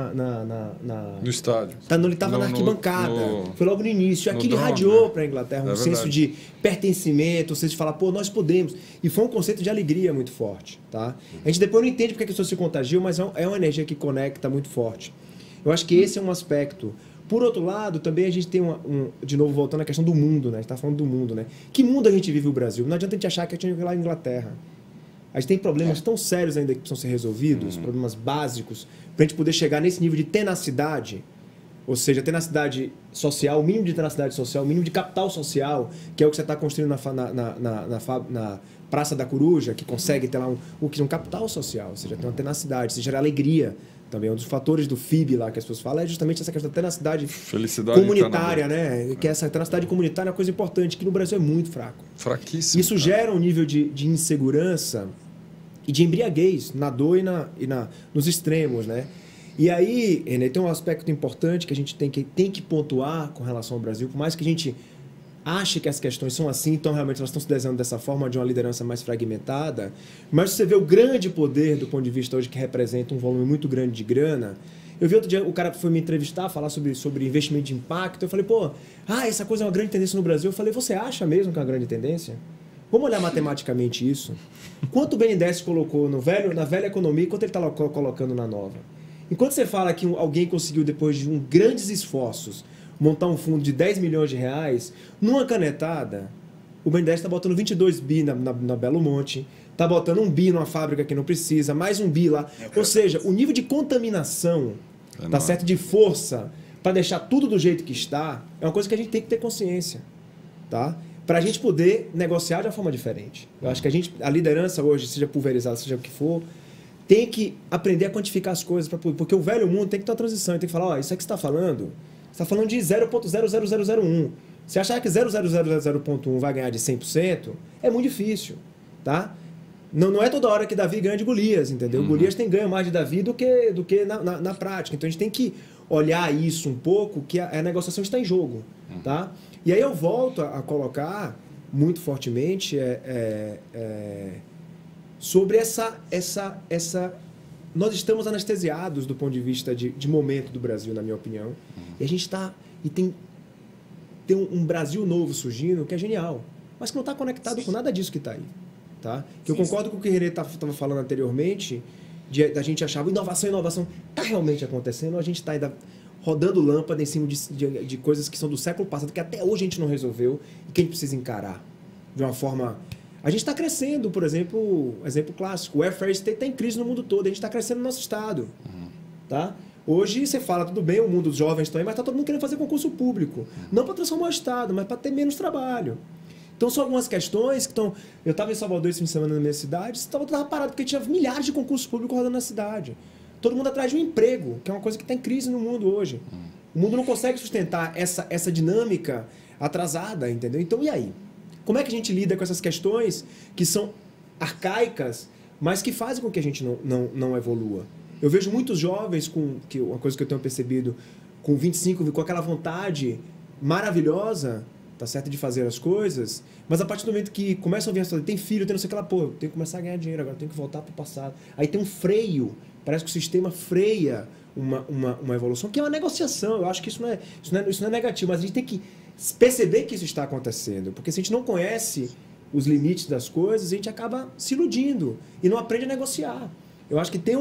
no estádio. Ele estava na arquibancada. Foi logo no início. E aquilo irradiou para a Inglaterra um senso de pertencimento, um senso de falar, pô, nós podemos. E foi um conceito de alegria muito forte. Tá? A gente depois não entende porque as pessoas se contagiam, mas é uma energia que conecta muito forte. Eu acho que esse é um aspecto. Por outro lado, também a gente tem de novo, voltando à questão do mundo, né? A gente está falando do mundo, né? Que mundo a gente vive no Brasil? Não adianta a gente achar que a gente vive lá na Inglaterra. A gente tem problemas tão sérios ainda que precisam ser resolvidos, problemas básicos, para a gente poder chegar nesse nível de tenacidade, ou seja, tenacidade social, o mínimo de tenacidade social, o mínimo de capital social, que é o que você está construindo na Praça da Coruja, que consegue ter lá um capital social, ou seja, tem uma tenacidade, se gera alegria. Também um dos fatores do FIB lá que as pessoas falam é justamente essa questão da tenacidade comunitária, né? Que essa tenacidade comunitária é uma coisa importante, que no Brasil é muito fraco. Fraquíssimo. Isso gera um nível de insegurança e de embriaguez na dor e nos extremos, né? E aí, René, tem um aspecto importante que a gente tem que pontuar com relação ao Brasil, por mais que a gente ache que as questões são assim, então realmente elas estão se desenhando dessa forma, de uma liderança mais fragmentada, mas você vê o grande poder do ponto de vista hoje que representa um volume muito grande de grana. Eu vi outro dia, o cara foi me entrevistar, falar sobre investimento de impacto, eu falei, pô, essa coisa é uma grande tendência no Brasil. Eu falei, você acha mesmo que é uma grande tendência? Vamos olhar matematicamente isso. Quanto o BNDES colocou na velha economia, quanto ele está colocando na nova? Enquanto você fala que alguém conseguiu, depois de grandes esforços, montar um fundo de 10 milhões de reais, numa canetada, o BNDES está botando 22 bi na Belo Monte, está botando 1 bi numa fábrica que não precisa, mais 1 bi lá. Ou seja, o nível de contaminação, tá certo, de força, para deixar tudo do jeito que está, é uma coisa que a gente tem que ter consciência, tá? Para a gente poder negociar de uma forma diferente. Eu acho que a liderança hoje, seja pulverizada, seja o que for, tem que aprender a quantificar as coisas, porque o velho mundo tem que ter uma transição, tem que falar, isso aqui que você está falando, você está falando de 0.00001. Se achar que 0.000.1 vai ganhar de 100%, é muito difícil, tá? Não é toda hora que Davi ganha de Golias, entendeu? Golias tem ganho mais de Davi do que na prática. Então a gente tem que olhar isso um pouco, que a negociação está em jogo. Tá? E aí eu volto a colocar muito fortemente sobre essa... Nós estamos anestesiados do ponto de vista de momento do Brasil, na minha opinião. E a gente está... E tem um Brasil novo surgindo que é genial, mas que não está conectado com nada disso que está aí. Tá? Que eu concordo com o que o René estava falando anteriormente, da gente achar inovação. Está realmente acontecendo, ou a gente está ainda rodando lâmpada em cima de coisas que são do século passado, que até hoje a gente não resolveu e que a gente precisa encarar de uma forma... A gente está crescendo, por exemplo clássico, o Welfare State está em crise no mundo todo, a gente está crescendo no nosso estado. Tá? Hoje você fala, tudo bem, o mundo dos jovens está aí, mas está todo mundo querendo fazer concurso público. Não para transformar o estado, mas para ter menos trabalho. Então são algumas questões que estão... Eu estava em Salvador esse fim de semana na minha cidade, estava parado porque tinha milhares de concursos públicos rodando na cidade. Todo mundo atrás de um emprego, que é uma coisa que está em crise no mundo hoje. O mundo não consegue sustentar essa dinâmica atrasada, entendeu? Então, e aí? Como é que a gente lida com essas questões que são arcaicas, mas que fazem com que a gente não evolua? Eu vejo muitos jovens, uma coisa que eu tenho percebido, com 25, com aquela vontade maravilhosa, tá certo, de fazer as coisas, mas a partir do momento que começam a vir essa... Tem filho, tem não sei o que lá, pô, eu tenho que começar a ganhar dinheiro agora, tenho que voltar para o passado. Aí tem um freio, parece que o sistema freia uma evolução, que é uma negociação. Eu acho que isso não é negativo, mas a gente tem que perceber que isso está acontecendo, porque se a gente não conhece os limites das coisas, a gente acaba se iludindo e não aprende a negociar. Eu acho que tem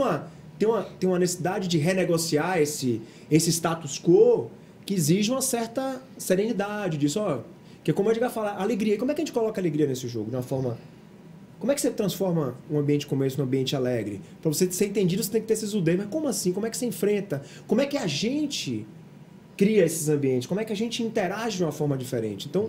uma necessidade de renegociar esse status quo que exige uma certa serenidade disso, que como o Edgar fala, alegria. Como é que a gente coloca alegria nesse jogo? De uma forma... Como é que você transforma um ambiente como esse num ambiente alegre? Para você ser entendido, você tem que ter esse sisudez. Mas como assim? Como é que você enfrenta? Como é que a gente cria esses ambientes? Como é que a gente interage de uma forma diferente? Então,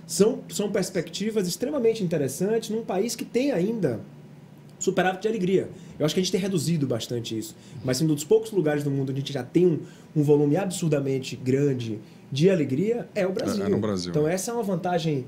são perspectivas extremamente interessantes num país que tem ainda superávit de alegria. Eu acho que a gente tem reduzido bastante isso. Mas um dos poucos lugares do mundo onde a gente já tem um volume absurdamente grande de alegria é o Brasil. É no Brasil. Então essa é uma vantagem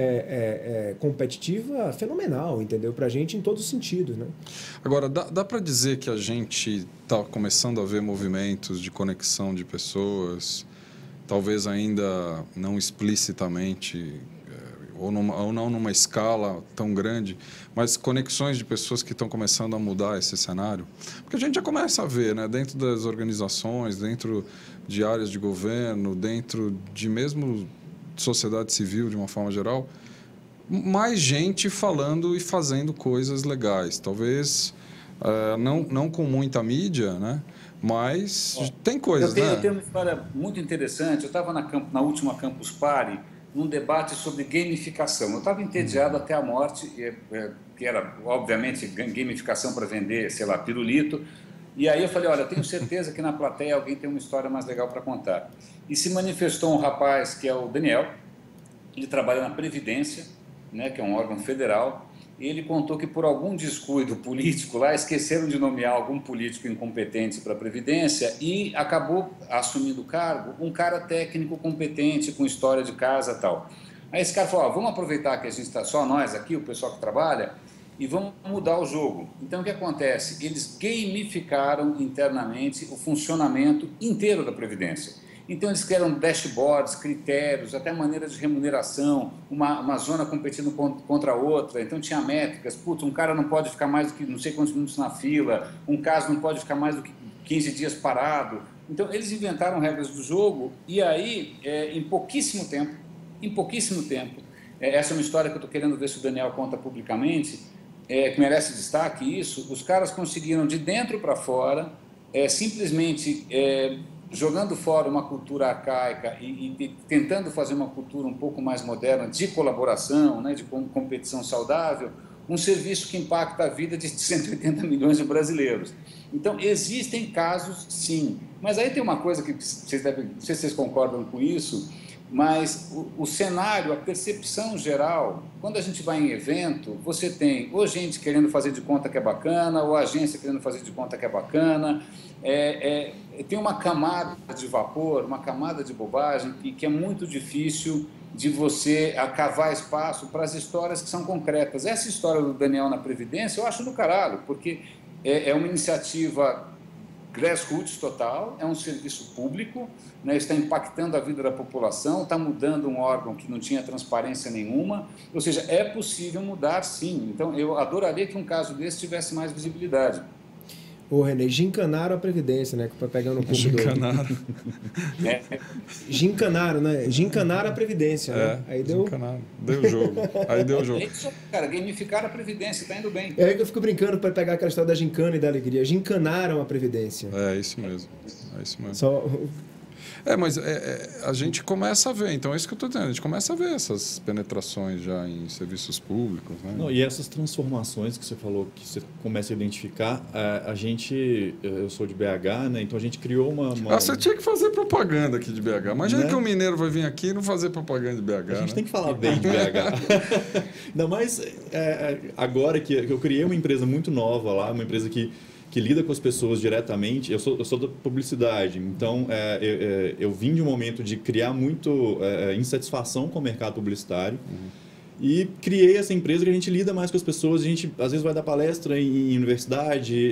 competitiva fenomenal, entendeu? Para a gente em todos os sentidos, né? Agora, dá para dizer que a gente está começando a ver movimentos de conexão de pessoas, talvez ainda não explicitamente... ou não numa escala tão grande, mas conexões de pessoas que estão começando a mudar esse cenário. Porque a gente já começa a ver, né, dentro das organizações, dentro de áreas de governo, dentro de mesmo sociedade civil, de uma forma geral, mais gente falando e fazendo coisas legais. Talvez não com muita mídia, né? Mas tem coisas, né? Eu tenho uma história muito interessante. Eu estava na última Campus Party, num debate sobre gamificação. Eu estava entediado até a morte, que era, obviamente, gamificação para vender, sei lá, pirulito. E aí eu falei, olha, eu tenho certeza que na plateia alguém tem uma história mais legal para contar. E se manifestou um rapaz, que é o Daniel, ele trabalha na Previdência, né, que é um órgão federal, e ele contou que por algum descuido político lá, esqueceram de nomear algum político incompetente para a Previdência e acabou assumindo o cargo um cara técnico competente, com história de casa e tal. Aí esse cara falou, vamos aproveitar que a gente está só nós aqui, o pessoal que trabalha, e vamos mudar o jogo. Então o que acontece? Eles gamificaram internamente o funcionamento inteiro da Previdência. Então, eles criaram dashboards, critérios, até maneira de remuneração, uma zona competindo contra a outra. Então, tinha métricas. Putz, um cara não pode ficar mais do que não sei quantos minutos na fila, um caso não pode ficar mais do que 15 dias parado. Então, eles inventaram regras do jogo e aí, em pouquíssimo tempo, essa é uma história que eu estou querendo ver se o Daniel conta publicamente, que merece destaque isso, os caras conseguiram, de dentro para fora, simplesmente... jogando fora uma cultura arcaica e tentando fazer uma cultura um pouco mais moderna de colaboração, né, de competição saudável, um serviço que impacta a vida de 180 milhões de brasileiros. Então, existem casos, sim. Mas aí tem uma coisa que vocês devem, não sei se vocês concordam com isso, mas o cenário, a percepção geral, quando a gente vai em evento, você tem ou gente querendo fazer de conta que é bacana, ou agência querendo fazer de conta que é bacana, tem uma camada de vapor, uma camada de bobagem que é muito difícil de você cavar espaço para as histórias que são concretas. Essa história do Daniel na Previdência eu acho do caralho, porque é uma iniciativa grassroots total, é um serviço público, né, está impactando a vida da população, está mudando um órgão que não tinha transparência nenhuma, ou seja, é possível mudar sim. Então, eu adoraria que um caso desse tivesse mais visibilidade. Ô, René, gincanaram a Previdência, né? Pegando um pouco Gincanaram. Gincanaram, né? Gincanaram a Previdência, né? Aí deu... Gincanaram. Deu jogo. Aí deu jogo. É isso, cara, gamificar a Previdência, está indo bem. É aí que eu fico brincando para pegar aquela história da gincana e da alegria. Gincanaram a Previdência. É isso mesmo. É isso mesmo. Só... Mas a gente começa a ver, então é isso que eu estou dizendo, a gente começa a ver essas penetrações já em serviços públicos. Né? Não, e essas transformações que você falou, que você começa a identificar, eu sou de BH, né? Então a gente criou uma... você tinha que fazer propaganda aqui de BH. Imagina, né? Que um mineiro vai vir aqui e não fazer propaganda de BH. A gente, né? tem que falar bem de BH. Ainda mais agora que eu criei uma empresa muito nova lá, uma empresa que lida com as pessoas diretamente. Eu sou da publicidade, então eu vim de um momento de criar muito insatisfação com o mercado publicitário. E criei essa empresa que a gente lida mais com as pessoas. A gente às vezes vai dar palestra em universidade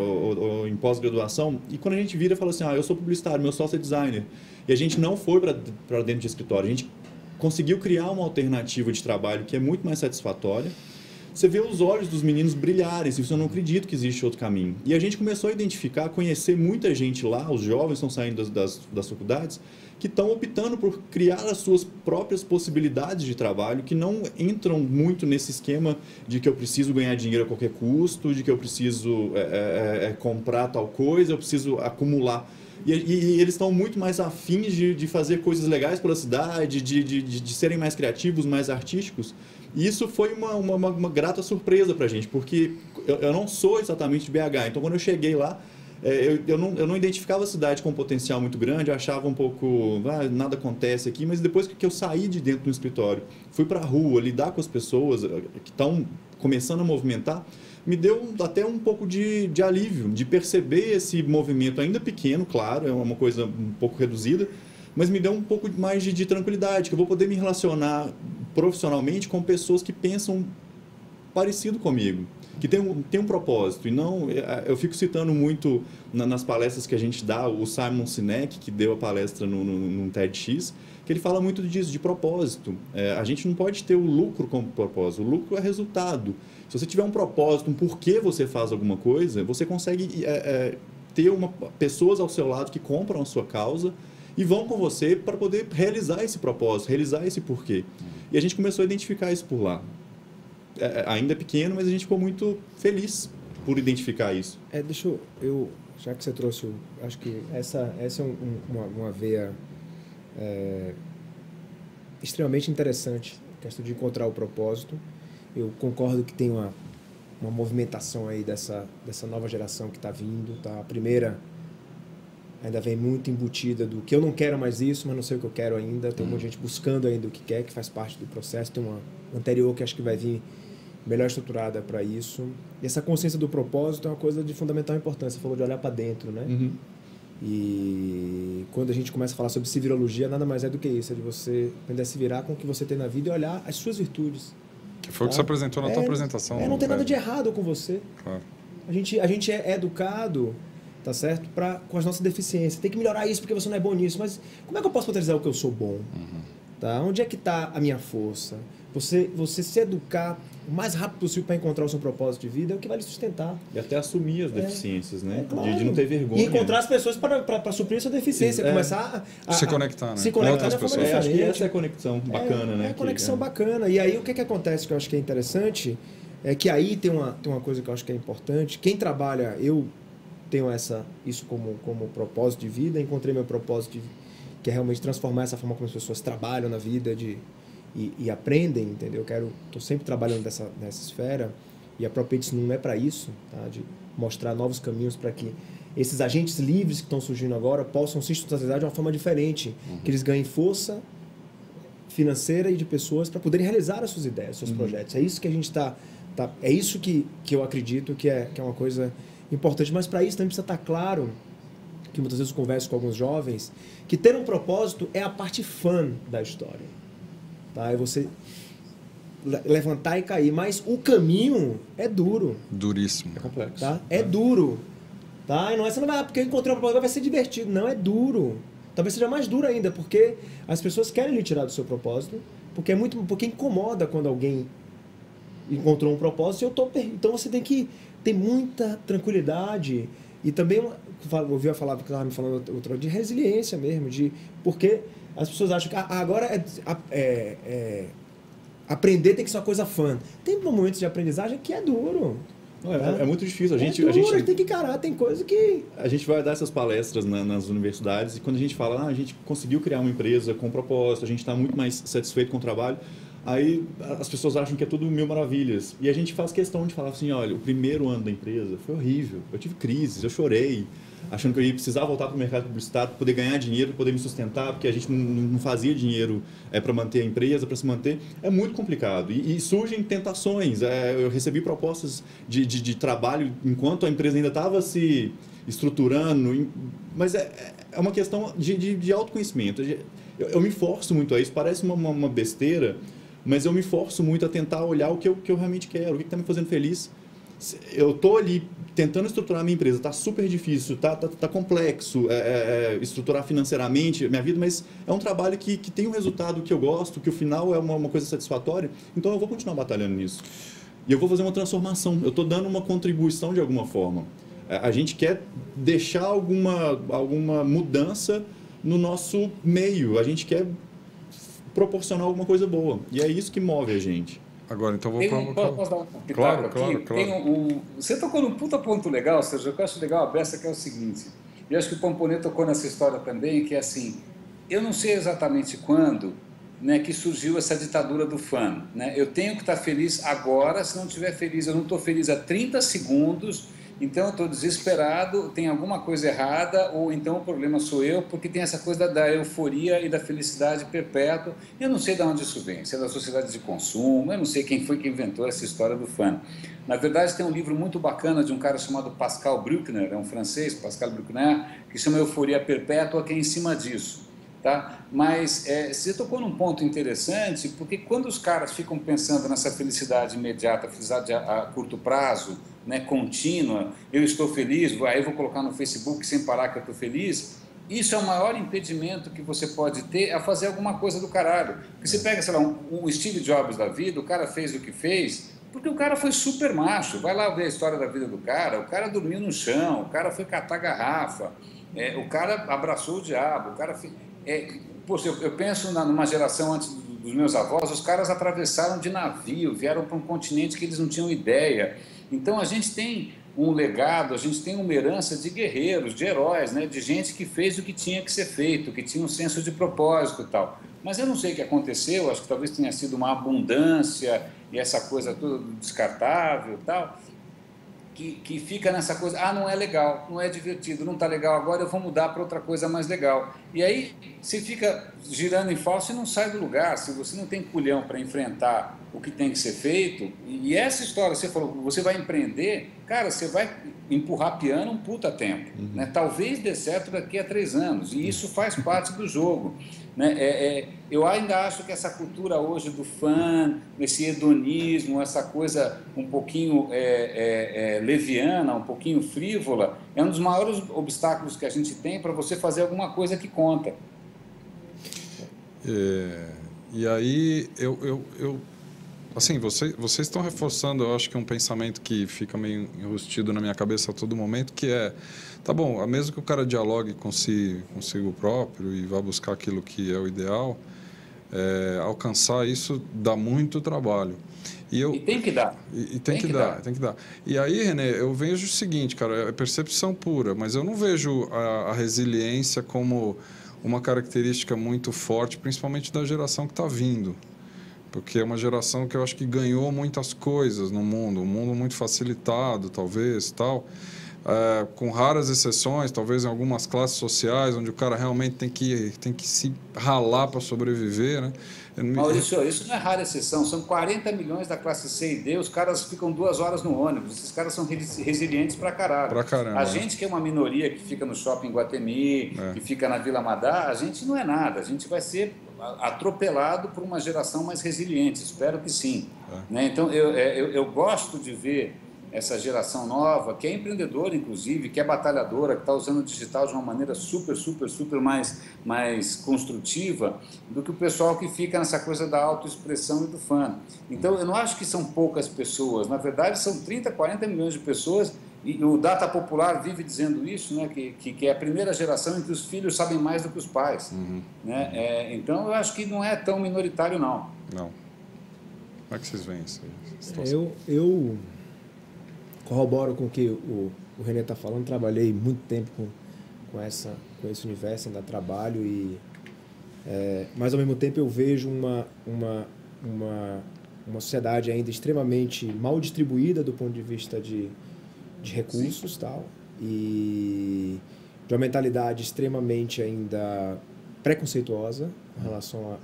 ou em pós-graduação, e quando a gente vira e fala assim, eu sou publicitário, meu sócio é designer, e a gente não foi para dentro de escritório, a gente conseguiu criar uma alternativa de trabalho que é muito mais satisfatória. Você vê os olhos dos meninos brilharem, você não acredita que existe outro caminho. E a gente começou a identificar, conhecer muita gente lá, os jovens estão saindo das faculdades, que estão optando por criar as suas próprias possibilidades de trabalho, que não entram muito nesse esquema de que eu preciso ganhar dinheiro a qualquer custo, de que eu preciso comprar tal coisa, eu preciso acumular. E eles estão muito mais afins de fazer coisas legais pela cidade, de serem mais criativos, mais artísticos. E isso foi uma grata surpresa para a gente, porque eu não sou exatamente de BH. Então, quando eu cheguei lá, eu não identificava a cidade com um potencial muito grande, eu achava um pouco, nada acontece aqui, mas depois que eu saí de dentro do escritório, fui para a rua, lidar com as pessoas que estão começando a movimentar, me deu até um pouco de alívio, de perceber esse movimento ainda pequeno, claro, é uma coisa um pouco reduzida, mas me deu um pouco mais de tranquilidade, que eu vou poder me relacionar profissionalmente com pessoas que pensam parecido comigo, que tem um propósito. E não, eu fico citando muito nas palestras que a gente dá, o Simon Sinek, que deu a palestra no TEDx, que ele fala muito disso, de propósito. A gente não pode ter o lucro como propósito, o lucro é resultado. Se você tiver um propósito, um porquê você faz alguma coisa, você consegue ter pessoas ao seu lado que compram a sua causa e vão com você para poder realizar esse propósito, realizar esse porquê. E a gente começou a identificar isso por lá. Ainda é pequeno, mas a gente ficou muito feliz por identificar isso. Já que você trouxe, acho que essa é uma veia extremamente interessante, a questão de encontrar o propósito. Eu concordo que tem uma movimentação aí dessa nova geração que está vindo. Tá? A primeira ainda vem muito embutida do que eu não quero mais isso, mas não sei o que eu quero ainda. Tem muita gente buscando ainda o que quer, que faz parte do processo. Tem uma anterior que acho que vai vir melhor estruturada para isso. E essa consciência do propósito é uma coisa de fundamental importância. Você falou de olhar para dentro, né? Uhum. E quando a gente começa a falar sobre civirologia, nada mais é do que isso. É de você aprender a se virar com o que você tem na vida e olhar as suas virtudes. Que foi o que você apresentou na tua apresentação. Não tem nada de errado com você. Claro. A gente é educado, tá certo? Com as nossas deficiências. Tem que melhorar isso porque você não é bom nisso. Mas como é que eu posso potencializar o que eu sou bom? Tá? Onde é que está a minha força? Você se educar o mais rápido possível para encontrar o seu propósito de vida é o que vai lhe sustentar. E até assumir as deficiências, né? Claro. De não ter vergonha. E encontrar as pessoas para suprir a sua deficiência. Começar a se conectar, né? Se conectar de forma diferente. Acho que essa é a conexão bacana, né? É a conexão bacana. E aí o que acontece que eu acho que é interessante é que aí tem uma coisa que eu acho que é importante. Quem trabalha, eu tenho isso como propósito de vida, encontrei meu propósito que é realmente transformar essa forma como as pessoas trabalham na vida e aprendem, entendeu? Estou sempre trabalhando nessa esfera e a própria ETS não é para isso, tá? De mostrar novos caminhos para que esses agentes livres que estão surgindo agora possam se institucionalizar de uma forma diferente, que eles ganhem força financeira e de pessoas para poderem realizar as suas ideias, os seus projetos. É isso que a gente é isso que eu acredito que é uma coisa importante, mas para isso também precisa estar claro, que muitas vezes eu converso com alguns jovens, que ter um propósito é a parte fã da história. Tá? É você levantar e cair, mas o caminho é duro. Duríssimo. É complexo. Tá? É duro. Tá? E não é você não vai, porque eu encontrei um propósito, vai ser divertido. Não, é duro. Talvez seja mais duro ainda, porque as pessoas querem lhe tirar do seu propósito, porque incomoda quando alguém encontrou um propósito e eu tô então você tem que ter muita tranquilidade e também ouvi a palavra que estava me falando outra de resiliência mesmo, porque as pessoas acham que agora aprender tem que ser uma coisa fã. Tem momentos de aprendizagem que é duro. É muito difícil. A gente tem que encarar, tem coisa que... A gente vai dar essas palestras nas universidades e quando a gente fala, a gente conseguiu criar uma empresa com propósito, a gente está muito mais satisfeito com o trabalho, aí as pessoas acham que é tudo mil maravilhas. E a gente faz questão de falar assim, olha, o primeiro ano da empresa foi horrível, eu tive crises, eu chorei, achando que eu ia precisar voltar para o mercado publicitário para poder ganhar dinheiro, para poder me sustentar, porque a gente não fazia dinheiro para manter a empresa, para se manter. É muito complicado. E surgem tentações. Eu recebi propostas de trabalho enquanto a empresa ainda estava se estruturando, mas é uma questão de autoconhecimento. Eu me forço muito a isso. Parece uma besteira, mas eu me forço muito a tentar olhar o que eu realmente quero, o que está me fazendo feliz. Eu estou ali tentando estruturar a minha empresa, está super difícil, tá complexo estruturar financeiramente a minha vida, mas é um trabalho que tem um resultado que eu gosto, que o final é uma coisa satisfatória, então eu vou continuar batalhando nisso. E eu vou fazer uma transformação, eu estou dando uma contribuição de alguma forma. A gente quer deixar alguma mudança no nosso meio, a gente quer proporcionar alguma coisa boa, e é isso que move a gente. Agora, então vou posso dar um pitaco claro, aqui? Claro. Você tocou num puta ponto legal, Sérgio, que eu acho legal a beça, que é o seguinte, e acho que o Pomponê tocou nessa história também, que é assim, eu não sei exatamente quando, né, que surgiu essa ditadura do fã, né? Eu tenho que estar feliz agora, se não estiver feliz, eu não estou feliz há 30 segundos, então eu estou desesperado, tem alguma coisa errada, ou então o problema sou eu, porque tem essa coisa da euforia e da felicidade perpétua. Eu não sei de onde isso vem, se é da sociedade de consumo, eu não sei quem foi que inventou essa história do fã. Na verdade, tem um livro muito bacana de um cara chamado Pascal Bruckner, é um francês, Pascal Bruckner, que chama Euforia Perpétua, que é em cima disso. Tá? Mas você tocou num ponto interessante, porque quando os caras ficam pensando nessa felicidade imediata, felicidade a curto prazo, né, contínua, eu estou feliz, aí eu vou colocar no Facebook sem parar que eu estou feliz, isso é o maior impedimento que você pode ter a fazer alguma coisa do caralho. Porque você pega, sei lá, um Steve Jobs da vida, o cara fez o que fez, porque o cara foi super macho, vai lá ver a história da vida do cara, o cara dormiu no chão, o cara foi catar garrafa, o cara abraçou o diabo, o cara fez... Poxa, eu penso numa geração antes dos meus avós, os caras atravessaram de navio, vieram para um continente que eles não tinham ideia. Então a gente tem um legado, a gente tem uma herança de guerreiros, de heróis, né? De gente que fez o que tinha que ser feito, que tinha um senso de propósito e tal. Mas eu não sei o que aconteceu, acho que talvez tenha sido uma abundância e essa coisa toda descartável e tal, que fica nessa coisa, não é legal, não é divertido, não está legal agora, eu vou mudar para outra coisa mais legal. E aí você fica girando em falso e não sai do lugar, se você não tem culhão para enfrentar o que tem que ser feito. E essa história, você falou, você vai empreender, cara, você vai empurrar piano um puta tempo. Né? Talvez dê certo daqui a 3 anos, e isso faz parte do jogo. Né? Eu ainda acho que essa cultura hoje do fã, esse hedonismo, essa coisa um pouquinho leviana, um pouquinho frívola, é um dos maiores obstáculos que a gente tem para você fazer alguma coisa que conta. E aí, assim, vocês estão reforçando, eu acho que um pensamento que fica meio enrustido na minha cabeça a todo momento, que tá bom, mesmo que o cara dialogue consigo próprio e vá buscar aquilo que é o ideal, alcançar isso dá muito trabalho. E tem que dar. Tem que dar. E aí, René, eu vejo o seguinte, cara, é percepção pura, mas eu não vejo a resiliência como uma característica muito forte, principalmente da geração que está vindo. Porque é uma geração que eu acho que ganhou muitas coisas no mundo, um mundo muito facilitado, talvez, tal, com raras exceções, talvez em algumas classes sociais, onde o cara realmente tem que se ralar para sobreviver, né? Maurício, isso não é rara exceção, são 40 milhões da classe C e D, os caras ficam 2 horas no ônibus, esses caras são resilientes pra caralho. A gente que é uma minoria que fica no shopping Guatemi, que fica na Vila Madá, a gente não é nada, a gente vai ser atropelado por uma geração mais resiliente, espero que sim. Né? Então eu gosto de ver essa geração nova, que é empreendedora, inclusive, que é batalhadora, que está usando o digital de uma maneira super mais construtiva do que o pessoal que fica nessa coisa da autoexpressão e do fã. Então, eu não acho que são poucas pessoas, na verdade, são 30, 40 milhões de pessoas, e o Data Popular vive dizendo isso, né, que é a primeira geração em que os filhos sabem mais do que os pais. Né? Então, eu acho que não é tão minoritário, não. Não. Como é que vocês veem isso aí? Eu corroboro com o que o René está falando. Trabalhei muito tempo com esse universo, ainda trabalho, mas ao mesmo tempo eu vejo uma sociedade ainda extremamente mal distribuída do ponto de vista de recursos, tal, e de uma mentalidade extremamente ainda preconceituosa em relação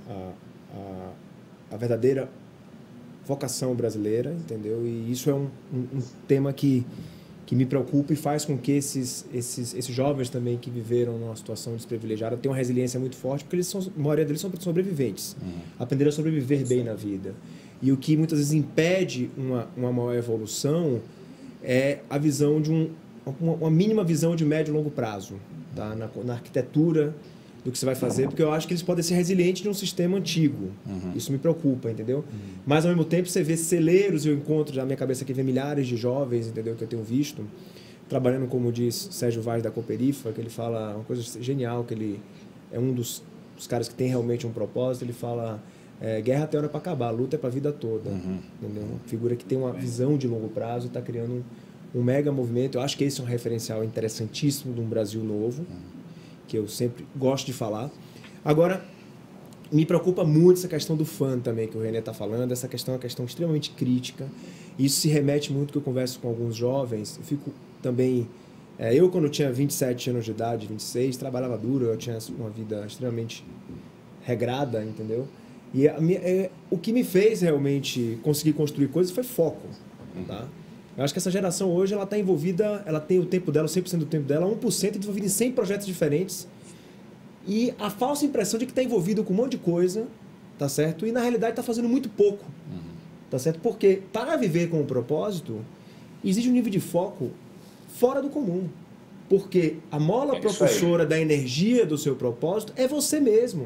à verdadeira vocação brasileira, entendeu? E isso é um tema que me preocupa e faz com que esses jovens também que viveram numa situação desprivilegiada tenham uma resiliência muito forte, porque a maioria deles são sobreviventes, aprenderam a sobreviver bem na vida. E o que muitas vezes impede uma maior evolução é a visão de uma mínima visão de médio e longo prazo, tá? Na arquitetura do que você vai fazer, porque eu acho que eles podem ser resilientes de um sistema antigo. Isso me preocupa, entendeu? Mas, ao mesmo tempo, você vê celeiros, e eu encontro na minha cabeça aqui, vê milhares de jovens, entendeu? Que eu tenho visto, trabalhando, como diz Sérgio Vaz da Cooperifa, que ele fala uma coisa genial, que ele é um dos caras que tem realmente um propósito. Ele fala, guerra tem hora para acabar, luta é para a vida toda. Entendeu? Uma figura que tem uma visão de longo prazo e está criando um mega movimento. Eu acho que esse é um referencial interessantíssimo de um Brasil novo, que eu sempre gosto de falar. Agora, me preocupa muito essa questão do fã também, que o René está falando. Essa questão é uma questão extremamente crítica. Isso se remete muito, que eu converso com alguns jovens. Eu fico também... eu, quando eu tinha 27 anos de idade, 26, trabalhava duro. Eu tinha uma vida extremamente regrada, entendeu? E o que me fez realmente conseguir construir coisas foi foco, tá? Eu acho que essa geração hoje, ela está envolvida, ela tem o tempo dela, 100% do tempo dela, 1% envolvida em 100 projetos diferentes, e a falsa impressão de que está envolvido com um monte de coisa, tá certo? E na realidade está fazendo muito pouco, tá certo? Porque para viver com um propósito, exige um nível de foco fora do comum. Porque a mola propulsora da energia do seu propósito é você mesmo.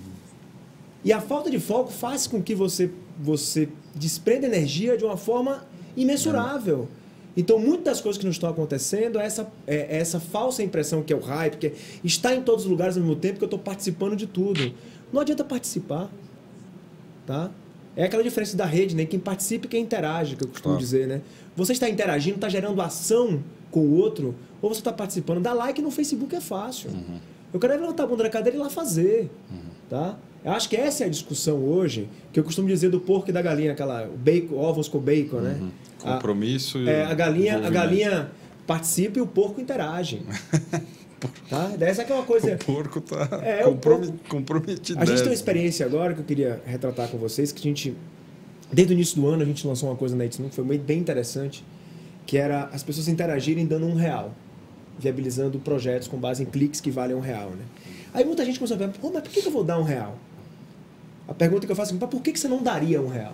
E a falta de foco faz com que você desprenda energia de uma forma imensurável. Então, muitas das coisas que nos estão acontecendo é essa falsa impressão que é o hype, que é estar em todos os lugares ao mesmo tempo, que eu estou participando de tudo. Não adianta participar, tá? É aquela diferença da rede, né? Quem participa e quem interage, que eu costumo dizer, né? Você está interagindo, está gerando ação com o outro, ou você está participando. Dar like no Facebook é fácil. Eu quero levantar a bunda da cadeira e ir lá fazer, tá? Eu acho que essa é a discussão hoje, que eu costumo dizer do porco e da galinha, aquela bacon, ovos com bacon, né? Compromisso e a galinha participa e o porco interage. Tá? Essa é uma coisa... O porco está comprometido. A gente tem uma experiência agora que eu queria retratar com vocês, que a gente, desde o início do ano, a gente lançou uma coisa na It's Nu, que foi bem interessante, que era as pessoas interagirem dando R$1, viabilizando projetos com base em cliques que valem R$1, né? Aí muita gente começou a perguntar, mas por que eu vou dar R$1? A pergunta que eu faço é, por que você não daria R$1?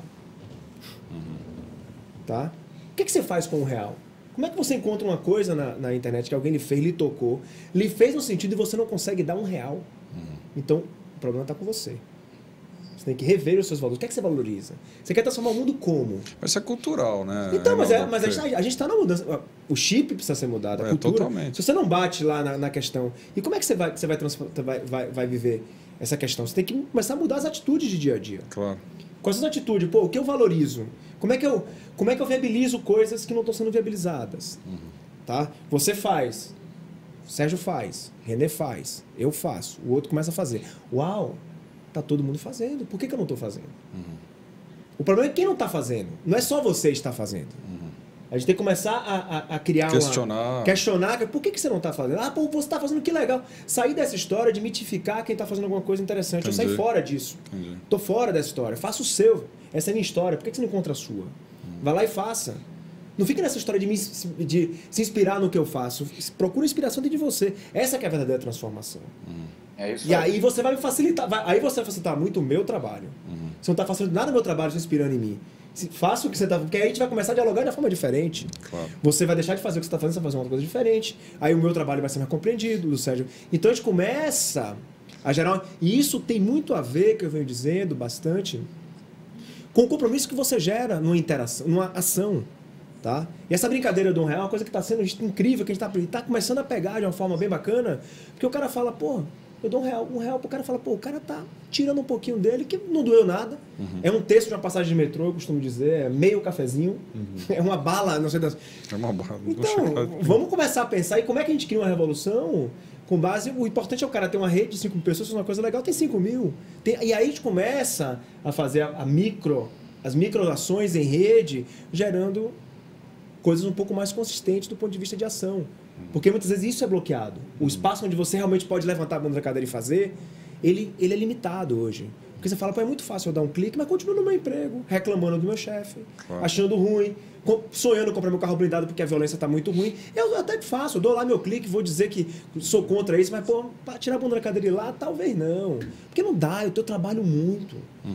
Tá? O que você faz com R$1? Como é que você encontra uma coisa na internet que alguém lhe fez, lhe tocou, lhe fez um sentido e você não consegue dar R$1? Então, o problema está com você. Você tem que rever os seus valores. O que é que você valoriza? Você quer transformar o mundo como? Mas isso é cultural, né? Então, mas a gente está na mudança. O chip precisa ser mudado, a cultura. Totalmente. Se você não bate lá na questão... E como é que você vai viver essa questão? Você tem que começar a mudar as atitudes de dia a dia. Claro. Quais são as atitudes? Pô, o que eu valorizo? Como é que eu viabilizo coisas que não estão sendo viabilizadas? Tá? Você faz. Sérgio faz. René faz. Eu faço. O outro começa a fazer. Uau! Tá todo mundo fazendo. Por que eu não estou fazendo? O problema é quem não está fazendo. Não é só você estar fazendo. A gente tem que começar a criar questionar. Por que você não está fazendo? Ah, pô, você está fazendo, que legal. Sair dessa história de mitificar quem está fazendo alguma coisa interessante. Entendi. Eu saio fora disso. Estou fora dessa história. Faça o seu. Essa é a minha história. Por que você não encontra a sua? Vai lá e faça. Não fique nessa história de se inspirar no que eu faço. Procura inspiração dentro de você. Essa que é a verdadeira transformação. É isso. E aí você vai me facilitar. Aí você vai facilitar muito o meu trabalho. Você não está facilitando nada do meu trabalho, se inspirando em mim. Faça o que você está... Porque aí a gente vai começar a dialogar de uma forma diferente. Claro. Você vai deixar de fazer o que você está fazendo, você vai fazer uma coisa diferente. Aí o meu trabalho vai ser mais compreendido, do Sérgio. Então a gente começa a gerar... E isso tem muito a ver, que eu venho dizendo bastante, com o compromisso que você gera numa interação, numa ação. Tá? E essa brincadeira do R$1 é uma coisa que está sendo incrível, que a gente está começando a pegar de uma forma bem bacana, porque o cara fala, pô, eu dou R$1 pro cara, fala, pô, o cara tá tirando um pouquinho dele, que não doeu nada. É um terço de uma passagem de metrô, eu costumo dizer, é meio cafezinho, é uma bala, não sei das... É uma bala. Então, vamos começar a pensar em como é que a gente cria uma revolução com base... O importante é o cara ter uma rede de 5 mil pessoas, se é uma coisa legal, tem 5 mil. E aí a gente começa a fazer as microações em rede, gerando coisas um pouco mais consistentes do ponto de vista de ação. Porque muitas vezes isso é bloqueado. O espaço onde você realmente pode levantar a bunda da cadeira e fazer, ele é limitado hoje. Porque você fala, pô, é muito fácil eu dar um clique, mas continuo no meu emprego, reclamando do meu chefe, achando ruim, sonhando em comprar meu carro blindado porque a violência está muito ruim. Eu até que faço, eu dou lá meu clique, vou dizer que sou contra isso, mas, pô, para tirar a bunda da cadeira e ir lá, talvez não. Porque não dá, eu trabalho muito.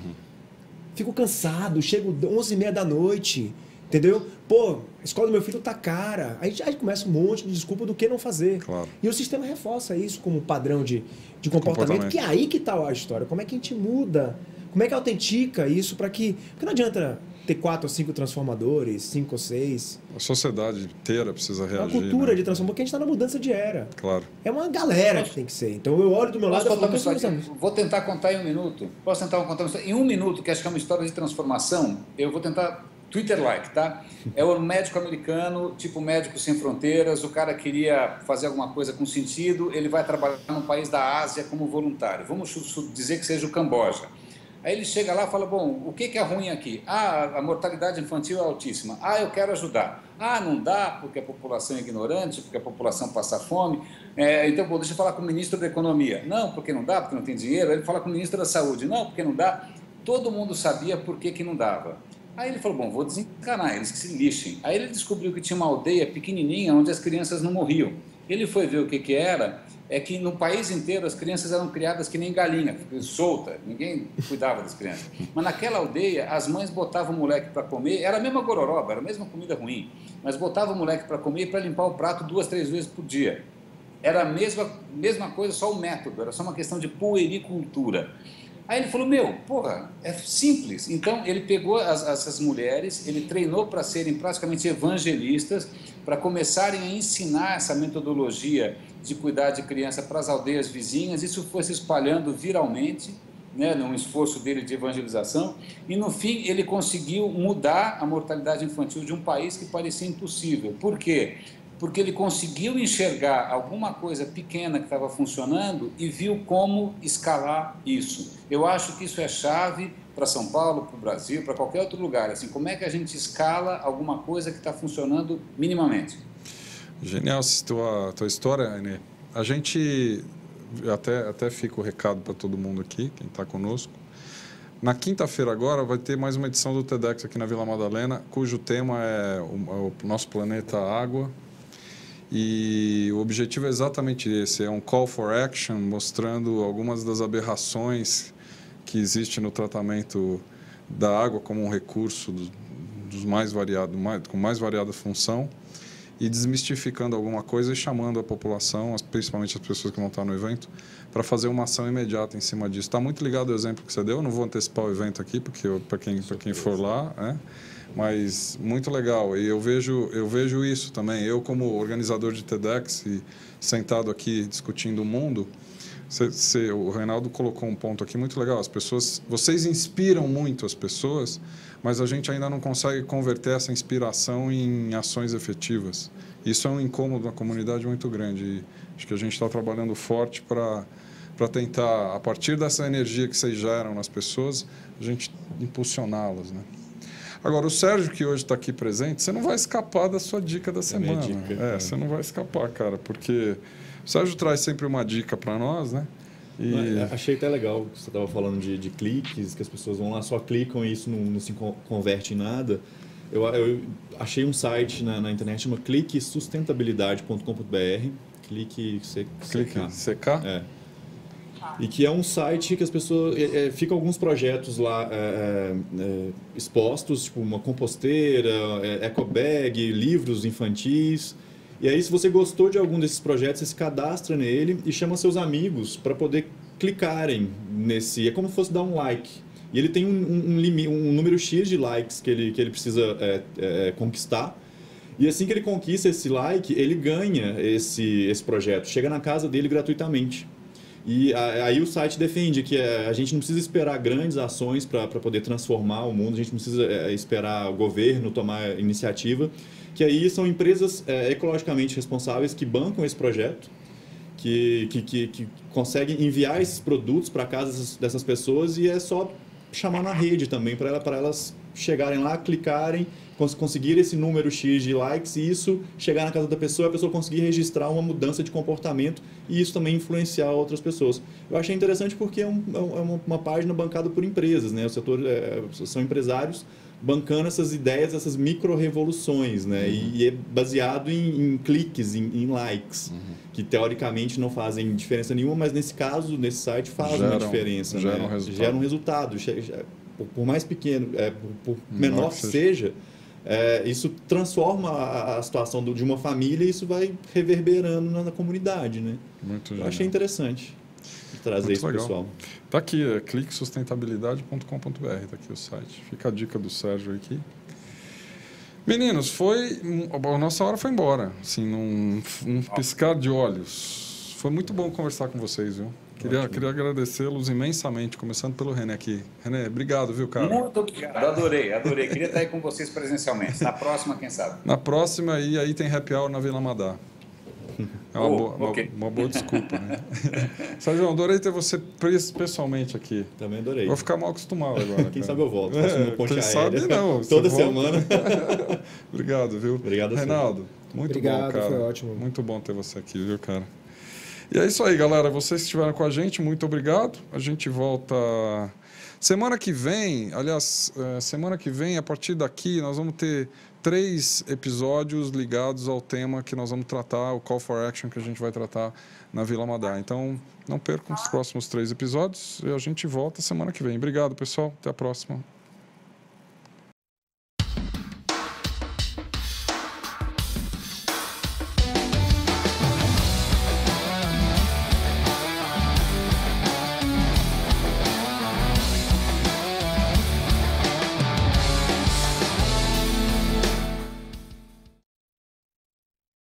Fico cansado, chego 11h30 da noite, entendeu? Pô, a escola do meu filho tá cara. Aí começa um monte de desculpa do que não fazer. Claro. E o sistema reforça isso como padrão de comportamento, que é aí que tá a história. Como é que a gente muda? Como é que autentica isso para que... Porque não adianta ter 4 ou 5 transformadores, 5 ou 6. A sociedade inteira precisa reagir. Uma cultura, né, de transformação, porque a gente está na mudança de era. Claro. É uma galera que tem que ser. Então eu olho do meu lado e falo... Vou tentar contar em 1 minuto. Posso tentar contar uma história? Em 1 minuto, que acho que é uma história de transformação, eu vou tentar... Twitter-like, tá? É um médico americano, tipo Médicos Sem Fronteiras, o cara queria fazer alguma coisa com sentido, ele vai trabalhar num país da Ásia como voluntário. Vamos dizer que seja o Camboja. Aí ele chega lá e fala, bom, o que é ruim aqui? Ah, a mortalidade infantil é altíssima. Ah, eu quero ajudar. Ah, não dá porque a população é ignorante, porque a população passa fome. Então, bom, deixa eu falar com o ministro da Economia. Não, porque não dá, porque não tem dinheiro. Aí ele fala com o ministro da Saúde. Não, porque não dá. Todo mundo sabia por que não dava. Aí ele falou, bom, vou desencanar, eles que se lixem. Aí ele descobriu que tinha uma aldeia pequenininha onde as crianças não morriam. Ele foi ver o que era, é que no país inteiro as crianças eram criadas que nem galinha, solta, ninguém cuidava das crianças. Mas naquela aldeia, as mães botavam o moleque para comer, era a mesma gororoba, era a mesma comida ruim, mas botavam o moleque para comer e para limpar o prato 2, 3 vezes por dia. Era a mesma coisa, só o método, era só uma questão de puericultura. Aí ele falou, porra, é simples. Então, ele pegou essas mulheres, ele treinou para serem praticamente evangelistas, para começarem a ensinar essa metodologia de cuidar de criança para as aldeias vizinhas. Isso foi se espalhando viralmente, né, num esforço dele de evangelização. E, no fim, ele conseguiu mudar a mortalidade infantil de um país que parecia impossível. Por quê? Porque ele conseguiu enxergar alguma coisa pequena que estava funcionando e viu como escalar isso. Eu acho que isso é chave para São Paulo, para o Brasil, para qualquer outro lugar. Assim, como é que a gente escala alguma coisa que está funcionando minimamente? Genial tua história, Enê. A gente, até fica o recado para todo mundo aqui, quem está conosco. Na quinta-feira agora vai ter mais uma edição do TEDx aqui na Vila Madalena, cujo tema é o nosso planeta água. E o objetivo é exatamente esse, é um call for action, mostrando algumas das aberrações que existem no tratamento da água como um recurso dos mais variados, com mais variada função, e desmistificando alguma coisa e chamando a população, principalmente as pessoas que vão estar no evento, para fazer uma ação imediata em cima disso. Está muito ligado ao exemplo que você deu, eu não vou antecipar o evento aqui, porque para quem for lá, né? Mas muito legal, e eu vejo isso também. Eu, como organizador de TEDx e sentado aqui discutindo o mundo, o Reinaldo colocou um ponto aqui muito legal. Vocês inspiram muito as pessoas, mas a gente ainda não consegue converter essa inspiração em ações efetivas. Isso é um incômodo na comunidade muito grande. E acho que a gente está trabalhando forte para tentar, a partir dessa energia que vocês geram nas pessoas, a gente impulsioná-las, né? Agora, o Sérgio, que hoje está aqui presente, você não vai escapar da sua dica da semana. Dica, você não vai escapar, cara, porque o Sérgio traz sempre uma dica para nós, né? Achei até legal que você estava falando de cliques, que as pessoas vão lá, só clicam e isso não se converte em nada. Eu achei um site na internet, chama cliquesustentabilidade.com.br. Clique CK. CK? É. e que é um site que as pessoas... ficam alguns projetos lá expostos, tipo uma composteira, ecobag, livros infantis. E aí, se você gostou de algum desses projetos, você se cadastra nele e chama seus amigos para poder clicarem nesse... É como se fosse dar um like. E ele tem um número X de likes que ele precisa conquistar. E assim que ele conquista esse like, ele ganha esse projeto. Chega na casa dele gratuitamente. E aí o site defende que a gente não precisa esperar grandes ações para poder transformar o mundo, a gente não precisa esperar o governo tomar iniciativa, que aí são empresas ecologicamente responsáveis que bancam esse projeto, que conseguem enviar esses produtos para casa dessas pessoas, e é só chamar na rede também, para elas chegarem lá, clicarem, conseguir esse número X de likes, e isso chegar na casa da pessoa, a pessoa conseguir registrar uma mudança de comportamento e isso também influenciar outras pessoas. Eu achei interessante porque é uma página bancada por empresas, né? O setor são empresários bancando essas ideias, essas micro-revoluções, né? E é baseado em cliques, em likes, que teoricamente não fazem diferença nenhuma, mas nesse caso, nesse site, faz uma diferença. Gera um resultado. Por mais pequeno, por menor que seja, isso transforma a situação de uma família e isso vai reverberando na comunidade, né? Eu achei interessante trazer isso para o pessoal. Está aqui, cliquesustentabilidade.com.br, está aqui o site. Fica a dica do Sérgio aqui. Meninos, a nossa hora foi embora, assim, num piscar de olhos. Foi muito bom conversar com vocês, viu? Queria agradecê-los imensamente, começando pelo René aqui. René, obrigado, viu, cara? Muito obrigado, adorei. Queria estar aí com vocês presencialmente. Na próxima, quem sabe? Na próxima, aí tem happy hour na Vila Madá. É uma boa desculpa, né? Sérgio, adorei ter você pessoalmente aqui. Também adorei. Vou ficar mal acostumado agora. Quem sabe eu volto. Quem sabe não. Toda semana. Obrigado, viu? Obrigado, Reinaldo. Muito bom, cara. Foi ótimo. Muito bom ter você aqui, viu, cara? E é isso aí, galera. Vocês que estiveram com a gente, muito obrigado. A gente volta semana que vem. Aliás, semana que vem, a partir daqui, nós vamos ter 3 episódios ligados ao tema que nós vamos tratar, o Call for Action que a gente vai tratar na Vila Madá. Então, não percam os próximos 3 episódios e a gente volta semana que vem. Obrigado, pessoal. Até a próxima.